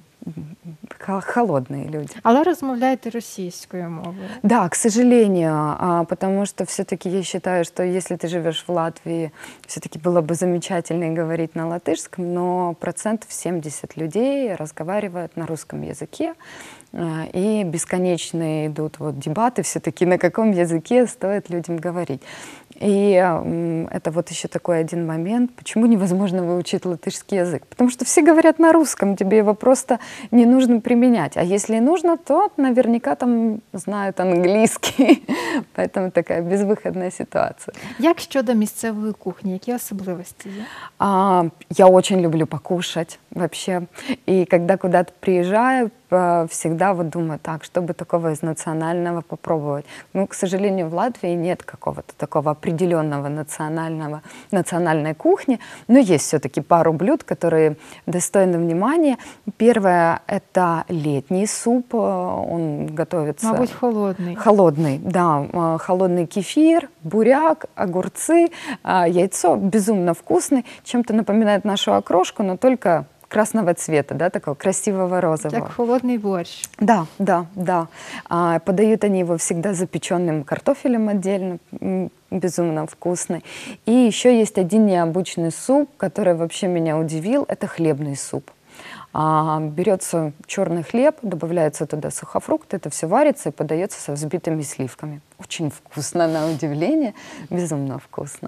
U: холодные люди.
A: Але розмовляєте російською мовою.
U: Да, к сожалению, а, потому что все-таки я считаю, что если ты живешь в Латвии, все-таки было бы замечательно и говорить на латышском, но процентов семьдесят людей разговаривают на русском языке, а, и бесконечные идут вот дебаты все-таки, на каком языке стоит людям говорить. И м, это вот еще такой один момент, почему невозможно выучить латышский язык. Потому что все говорят на русском, тебе его просто не нужно применять. А если нужно, то наверняка там знают английский. Поэтому такая безвыходная ситуация.
A: Як щодо місцевої кухні, які особливості є?
U: А, я очень люблю покушать вообще. И когда куда-то приезжаю, всегда вот думаю, так, чтобы такого из национального попробовать. Ну, к сожалению, в Латвии нет какого-то такого определенного национального, национальной кухни, но есть все-таки пару блюд, которые достойны внимания. Первое – это летний суп, он готовится…
A: Мабуть, холодный.
U: Холодный, да, холодный кефир, буряк, огурцы, яйцо, безумно вкусный, чем-то напоминает нашу окрошку, но только красного цвета, да, такого красивого розового.
A: Как холодный борщ.
U: Да, да, да. А, подают они его всегда запеченным картофелем отдельно, безумно вкусный. И еще есть один необычный суп, который вообще меня удивил, это хлебный суп. А, берется черный хлеб, добавляются туда сухофрукты, это все варится и подается со взбитыми сливками. Очень вкусно, на удивление, безумно вкусно.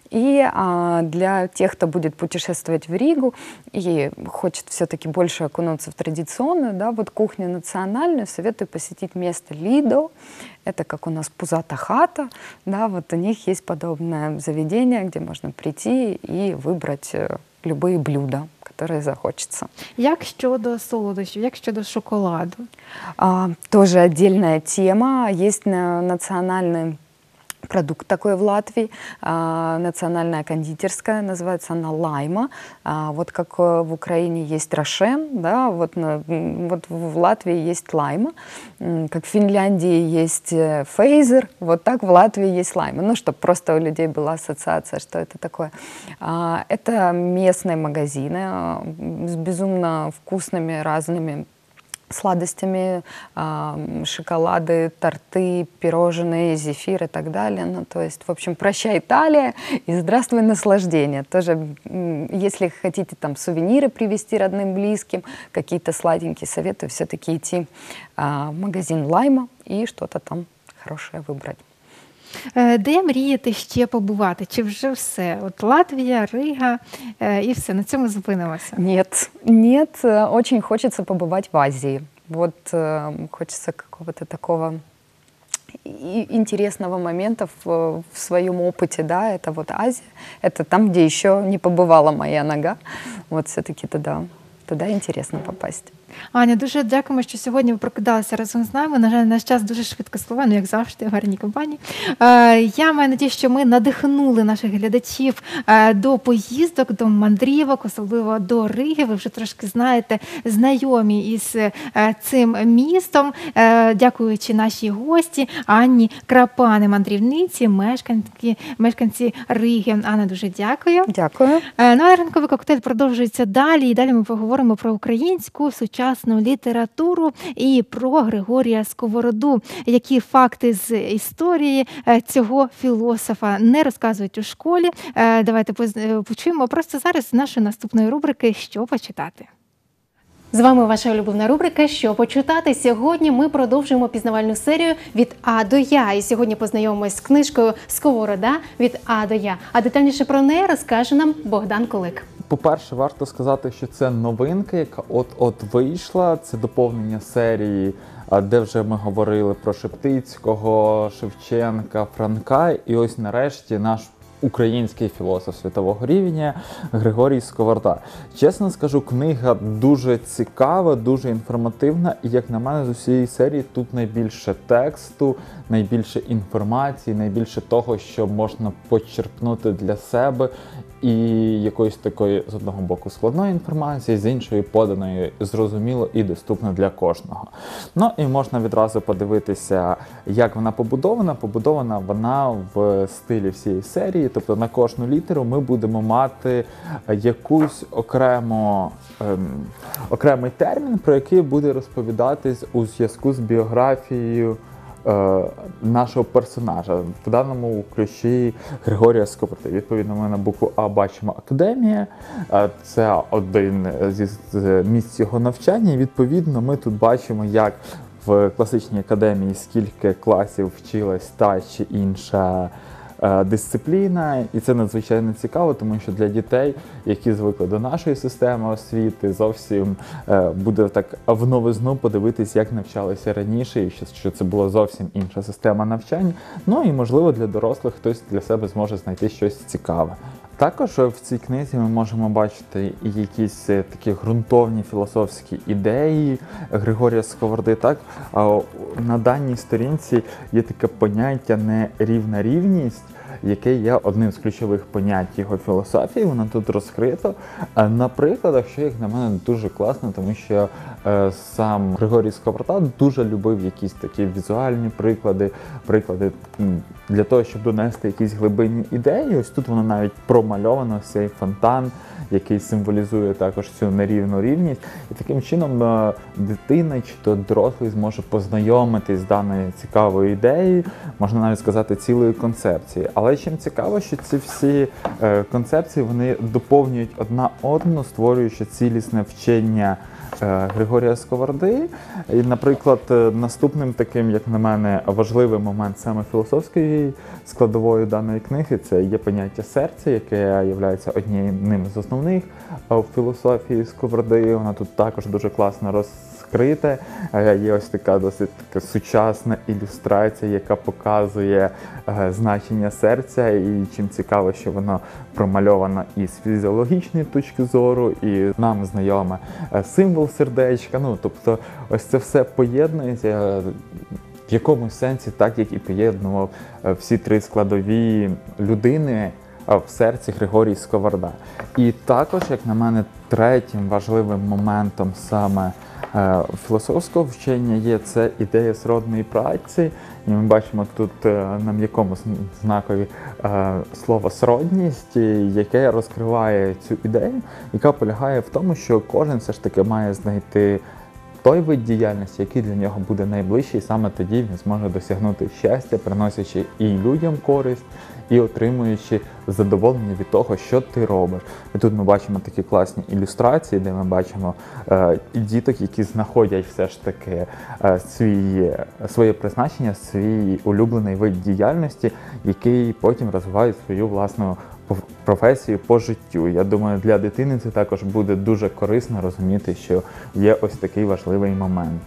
U: И а, для тех, кто будет путешествовать в Ригу и хочет все-таки больше окунуться в традиционную, да, вот кухню национальную, советую посетить место Лидо. Это как у нас Пузата хата, да, вот у них есть подобное заведение, где можно прийти и выбрать любые блюда, которые захочется.
A: Як щодо солодощів, як щодо шоколаду?
U: А, тоже отдельная тема. Есть на, национальный продукт такой в Латвии, а, национальная кондитерская, называется она Лайма. А, вот как в Украине есть Рошен, да, вот, на, вот в Латвии есть Лайма. Как в Финляндии есть Фейзер, вот так в Латвии есть Лайма. Ну, чтобы просто у людей была ассоциация, что это такое. А, это местные магазины с безумно вкусными разными сладостями, э, шоколады, торты, пирожные, зефир и так далее. Ну, то есть, в общем, прощай Италия и здравствуй наслаждение. Тоже, если хотите там сувениры привезти родным, близким, какие-то сладенькие, советую все-таки идти э, в магазин Лайма и что-то там хорошее выбрать.
A: Де мрієте ще побувати? Чи вже все? От Латвія, Рига і все, на цьому зупинимося?
U: Нет, нет, очень хочется побывать в Азии. Вот э, хочется какого-то такого интересного момента в, в своем опыте, да, это вот Азия, это там, где еще не побывала моя нога, вот все-таки туда, туда интересно попасть.
A: Аня, дуже дякуємо, що сьогодні ви прокидалися разом з нами. На жаль, наш час дуже швидко спливає, ну, як завжди, в гарній компанії. Я маю надію, що ми надихнули наших глядачів до поїздок, до мандрівок, особливо до Риги. Ви вже трошки знаєте, знайомі із цим містом. Дякуючи нашій гості Анні Крапани, мандрівниці, мешканці, мешканці Риги. Анна, дуже дякую.
U: Дякую.
A: Ну, а ранковий коктейль продовжується далі. І далі ми поговоримо про українську сучасну літературу і про Григорія Сковороду. Які факти з історії цього філософа не розказують у школі. Давайте почуємо просто зараз з нашої наступної рубрики «Що почитати?».
B: З вами ваша улюблена рубрика «Що почитати?». Сьогодні ми продовжуємо пізнавальну серію «Від А до Я». І сьогодні познайомимось з книжкою «Сковорода. Від А до Я». А детальніше про неї розкаже нам Богдан Колик.
V: По-перше, варто сказати, що це новинка, яка от-от вийшла. Це доповнення серії, де вже ми говорили про Шептицького, Шевченка, Франка. І ось нарешті наш український філософ світового рівня Григорій Сковорода. Чесно скажу, книга дуже цікава, дуже інформативна, і, як на мене, з усієї серії тут найбільше тексту, найбільше інформації, найбільше того, що можна почерпнути для себе, і якоїсь такої, з одного боку, складної інформації, з іншої поданої зрозуміло і доступно для кожного. Ну і можна відразу подивитися, як вона побудована. Побудована вона в стилі всієї серії, тобто на кожну літеру ми будемо мати якусь окремо, ем, окремий термін, про який буде розповідатись у зв'язку з біографією нашого персонажа, в даному ключі Григорія Сковороди. Відповідно, ми на букву А бачимо академія, це один зі місць його навчання, і відповідно ми тут бачимо, як в класичній академії скільки класів вчилась та чи інша дисципліна, і це надзвичайно цікаво, тому що для дітей, які звикли до нашої системи освіти, зовсім буде так в новизну подивитись, як навчалися раніше, і що це була зовсім інша система навчання. Ну і, можливо, для дорослих хтось для себе зможе знайти щось цікаве. Також в цій книзі ми можемо бачити і якісь такі ґрунтовні філософські ідеї Григорія Сковороди. Так? На даній сторінці є таке поняття «нерівна рівність», яке є одним з ключових понять його філософії, воно тут розкрито. На прикладах, що, як на мене, дуже класно, тому що е, сам Григорій Сковорода дуже любив якісь такі візуальні приклади, приклади для того, щоб донести якісь глибинні ідеї. Ось тут воно навіть промальовано, цей фонтан, який символізує також цю нерівну рівність. І таким чином е, дитина чи то дорослий зможе познайомитись з даною цікавою ідеєю, можна навіть сказати, цілою концепцією. Але чим цікаво, що ці всі е, концепції, вони доповнюють одна одну, створюючи цілісне вчення е, Григорія Сковороди. І, наприклад, наступним таким, як на мене, важливий момент саме філософської складової даної книги, це є поняття серця, яке є одним з основних в філософії Сковороди. Вона тут також дуже класно розкрита. Є ось така досить така сучасна ілюстрація, яка показує е, значення серця, і чим цікаво, що воно промальовано і з фізіологічної точки зору, і нам знайоме е, символ сердечка. Ну, тобто ось це все поєднується в якомусь сенсі, так як і поєднував е, всі три складові людини в серці Григорій Сковорода. І також, як на мене, третім важливим моментом саме е, філософського вчення є це ідея сродної праці. І ми бачимо тут е, на м'якому знакові е, слово «сродність», яке розкриває цю ідею, яка полягає в тому, що кожен все ж таки має знайти той вид діяльності, який для нього буде найближчий, саме тоді він зможе досягнути щастя, приносячи і людям користь, і отримуючи задоволення від того, що ти робиш. І тут ми бачимо такі класні ілюстрації, де ми бачимо е, діток, які знаходять все ж таки е, свій, своє призначення, свій улюблений вид діяльності, який потім розвивають свою власну професію по життю. Я думаю, для дитини це також буде дуже корисно розуміти, що є ось такий важливий момент.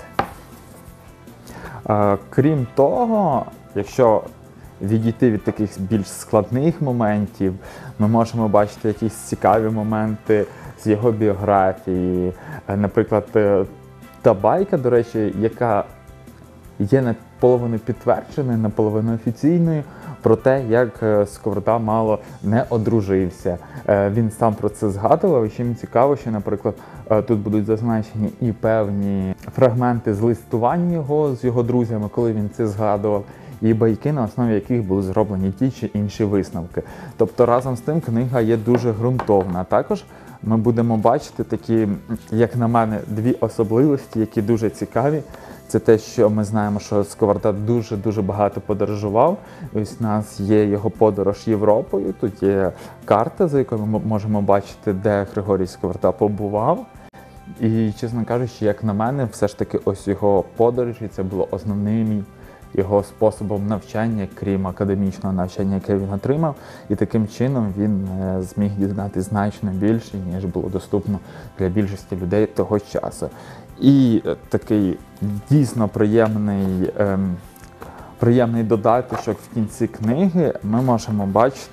V: Е, крім того, якщо відійти від таких більш складних моментів, ми можемо бачити якісь цікаві моменти з його біографії. Наприклад, та байка, до речі, яка є наполовину підтвердженою, наполовину офіційною, про те, як Сковорода мало не одружився. Він сам про це згадував, і чим цікаво, що, наприклад, тут будуть зазначені і певні фрагменти з листувань його з його друзями, коли він це згадував, і байки, на основі яких були зроблені ті чи інші висновки. Тобто, разом з тим, книга є дуже ґрунтовна. Також ми будемо бачити такі, як на мене, дві особливості, які дуже цікаві. Це те, що ми знаємо, що Сковорода дуже-дуже багато подорожував. Ось у нас є його подорож Європою, тут є карта, за якою ми можемо бачити, де Григорій Сковорода побував. І, чесно кажучи, як на мене, все ж таки ось його подорожі, це було основним його способом навчання, крім академічного навчання, яке він отримав. І таким чином він зміг дізнатися значно більше, ніж було доступно для більшості людей того часу. І такий дійсно приємний, ем, приємний додаток в кінці книги ми можемо бачити,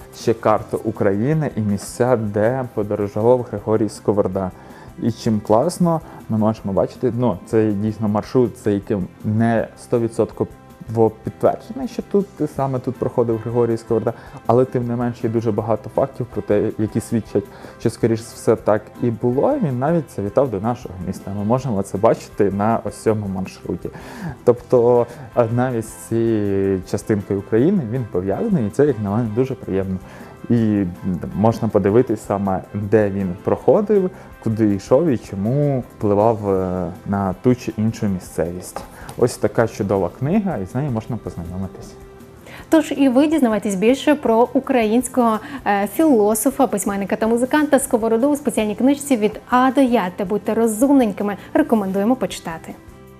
V: ще карту України і місця, де подорожував Григорій Сковорода. І чим класно, ми можемо бачити, ну, це дійсно маршрут, за яким не сто відсотків підтверджений, що тут саме тут проходив Григорій Сковорода, але тим не менше є дуже багато фактів про те, які свідчать, що скоріш все так і було. Він навіть завітав до нашого міста. Ми можемо це бачити на ось цьому маршруті. Тобто навіть з цією частинкою України він пов'язаний, і це, як на мене, дуже приємно. І можна подивитись саме, де він проходив, куди йшов і чому впливав на ту чи іншу місцевість. Ось така чудова книга, і з нею можна познайомитись.
B: Тож і ви дізнавайтесь більше про українського е, філософа, письменника та музиканта Сковороду у спеціальній книжці «Від А до Я» та будьте розумненькими. Рекомендуємо почитати.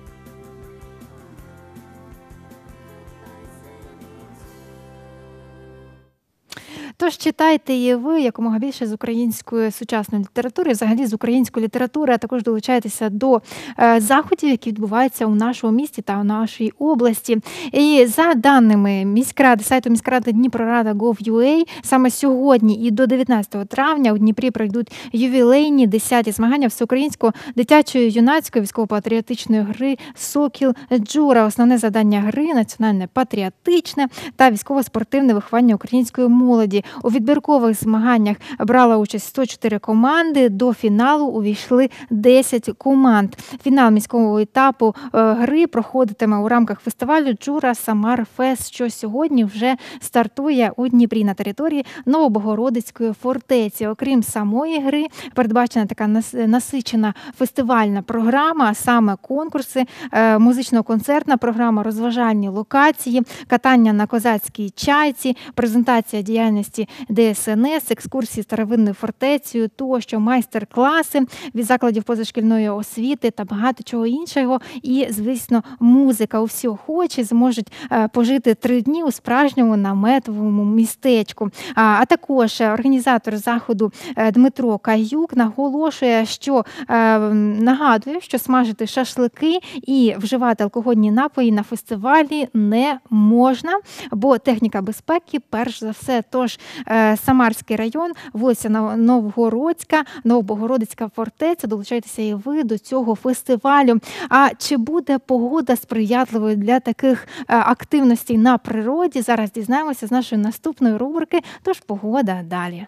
A: Тож читайте і ви якомога більше з української сучасної літератури, взагалі з української літератури, а також долучайтеся до е, заходів, які відбуваються у нашому місті та у нашій області. І за даними міськради, сайту міськради Дніпрорада точка гов точка ю а, саме сьогодні і до дев'ятнадцятого травня у Дніпрі пройдуть ювілейні десяті змагання всеукраїнської дитячої юнацької військово-патріотичної гри «Сокіл Джура». Основне завдання гри – національне патріотичне та військово-спортивне виховання української молоді. У відбіркових змаганнях брала участь сто чотири команди, до фіналу увійшли десять команд. Фінал міського етапу гри проходитиме у рамках фестивалю «Джура Самар Фест», що сьогодні вже стартує у Дніпрі на території Новобогородицької фортеці. Окрім самої гри, передбачена така насичена фестивальна програма, а саме конкурси, музично-концертна програма, розважальні локації, катання на козацькій чайці, презентація діяльності Де Ес Ен Ес, екскурсії старовинною фортецею, тощо, майстер-класи від закладів позашкільної освіти та багато чого іншого. І, звісно, музика. Усі охочі зможуть пожити три дні у справжньому наметовому містечку. А також організатор заходу Дмитро Каюк наголошує, що нагадує, що смажити шашлики і вживати алкогольні напої на фестивалі не можна, бо техніка безпеки перш за все. Тож Самарський район, вулиця Новгородська, Новобогородицька фортеця. Долучайтеся і ви до цього фестивалю. А чи буде погода сприятливою для таких активностей на природі? Зараз дізнаємося з нашої наступної рубрики, тож погода далі.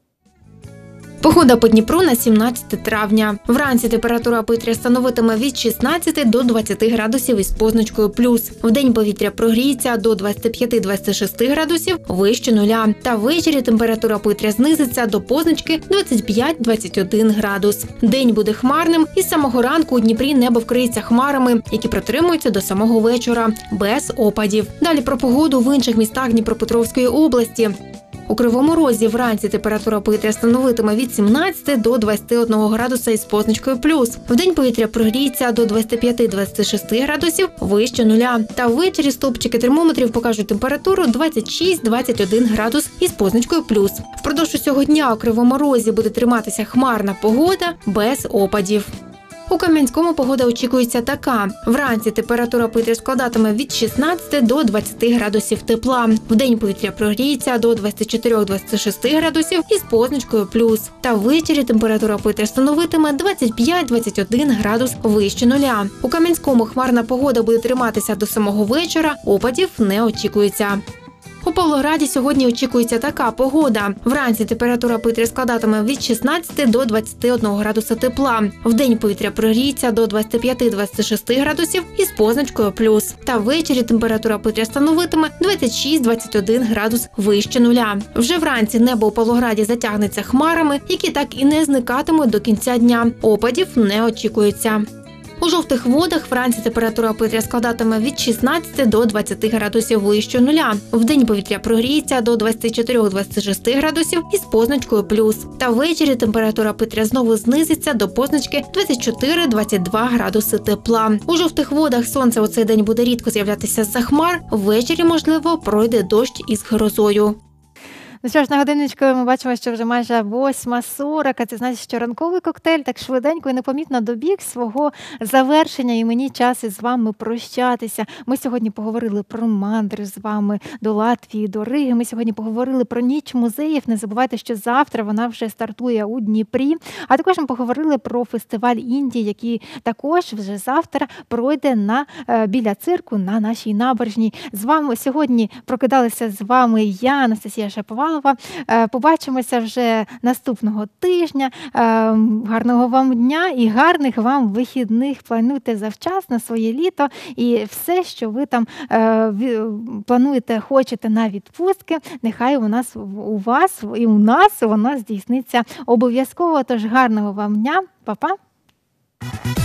Q: Погода по Дніпру на сімнадцяте травня. Вранці температура повітря становитиме від шістнадцяти до двадцяти градусів із позначкою плюс. Вдень повітря прогріється до двадцяти п'яти - двадцяти шести градусів вище нуля. Та ввечері температура повітря знизиться до позначки двадцять п'ять - двадцять один градус. День буде хмарним і з самого ранку у Дніпрі небо вкриється хмарами, які протримуються до самого вечора, без опадів. Далі про погоду в інших містах Дніпропетровської області. У Кривому Розі вранці температура повітря становитиме від сімнадцяти до двадцяти одного градуса із позначкою плюс. Вдень повітря прогріється до двадцяти п'яти - двадцяти шести градусів вище нуля. Та ввечері стовпчики термометрів покажуть температуру двадцять шість - двадцять один градус із позначкою плюс. Впродовж усього дня у Кривому Розі буде триматися хмарна погода без опадів. У Кам'янському погода очікується така. Вранці температура повітря складатиме від шістнадцяти до двадцяти градусів тепла. Вдень повітря прогріється до двадцяти чотирьох - двадцяти шести градусів із позначкою плюс. Та ввечері температура повітря становитиме двадцять п'ять - двадцять один градус вище нуля. У Кам'янському хмарна погода буде триматися до самого вечора, опадів не очікується. У Павлограді сьогодні очікується така погода. Вранці температура повітря складатиме від шістнадцяти до двадцяти одного градуса тепла. Вдень повітря прогріється до двадцяти п'яти - двадцяти шести градусів із позначкою плюс. Та ввечері температура повітря становитиме двадцять шість - двадцять один градус вище нуля. Вже вранці небо у Павлограді затягнеться хмарами, які так і не зникатимуть до кінця дня. Опадів не очікується. У жовтих водах вранці температура повітря складатиме від шістнадцяти до двадцяти градусів вище нуля. Вдень повітря прогріється до двадцяти чотирьох - двадцяти шести градусів із позначкою плюс. Та ввечері температура повітря знову знизиться до позначки двадцять чотири - двадцять два градуси тепла. У жовтих водах сонце у цей день буде рідко з'являтися з-за хмар. Ввечері, можливо, пройде дощ із грозою.
A: Ну що ж, на годинничку ми бачимо, що вже майже восьма сорок, а це значить, що ранковий коктейль так швиденько і непомітно добіг свого завершення, і мені час із вами прощатися. Ми сьогодні поговорили про мандри з вами до Латвії, до Риги. Ми сьогодні поговорили про ніч музеїв. Не забувайте, що завтра вона вже стартує у Дніпрі. А також ми поговорили про фестиваль Індії, який також вже завтра пройде на, біля цирку на нашій набережній. З вами сьогодні прокидалися з вами я, Анастасія Шаповалова. Побачимося вже наступного тижня. Гарного вам дня і гарних вам вихідних. Плануйте завчасно своє літо і все, що ви там плануєте, хочете на відпустки, нехай у нас, у вас і у нас воно здійсниться обов'язково. Тож гарного вам дня. Па-па.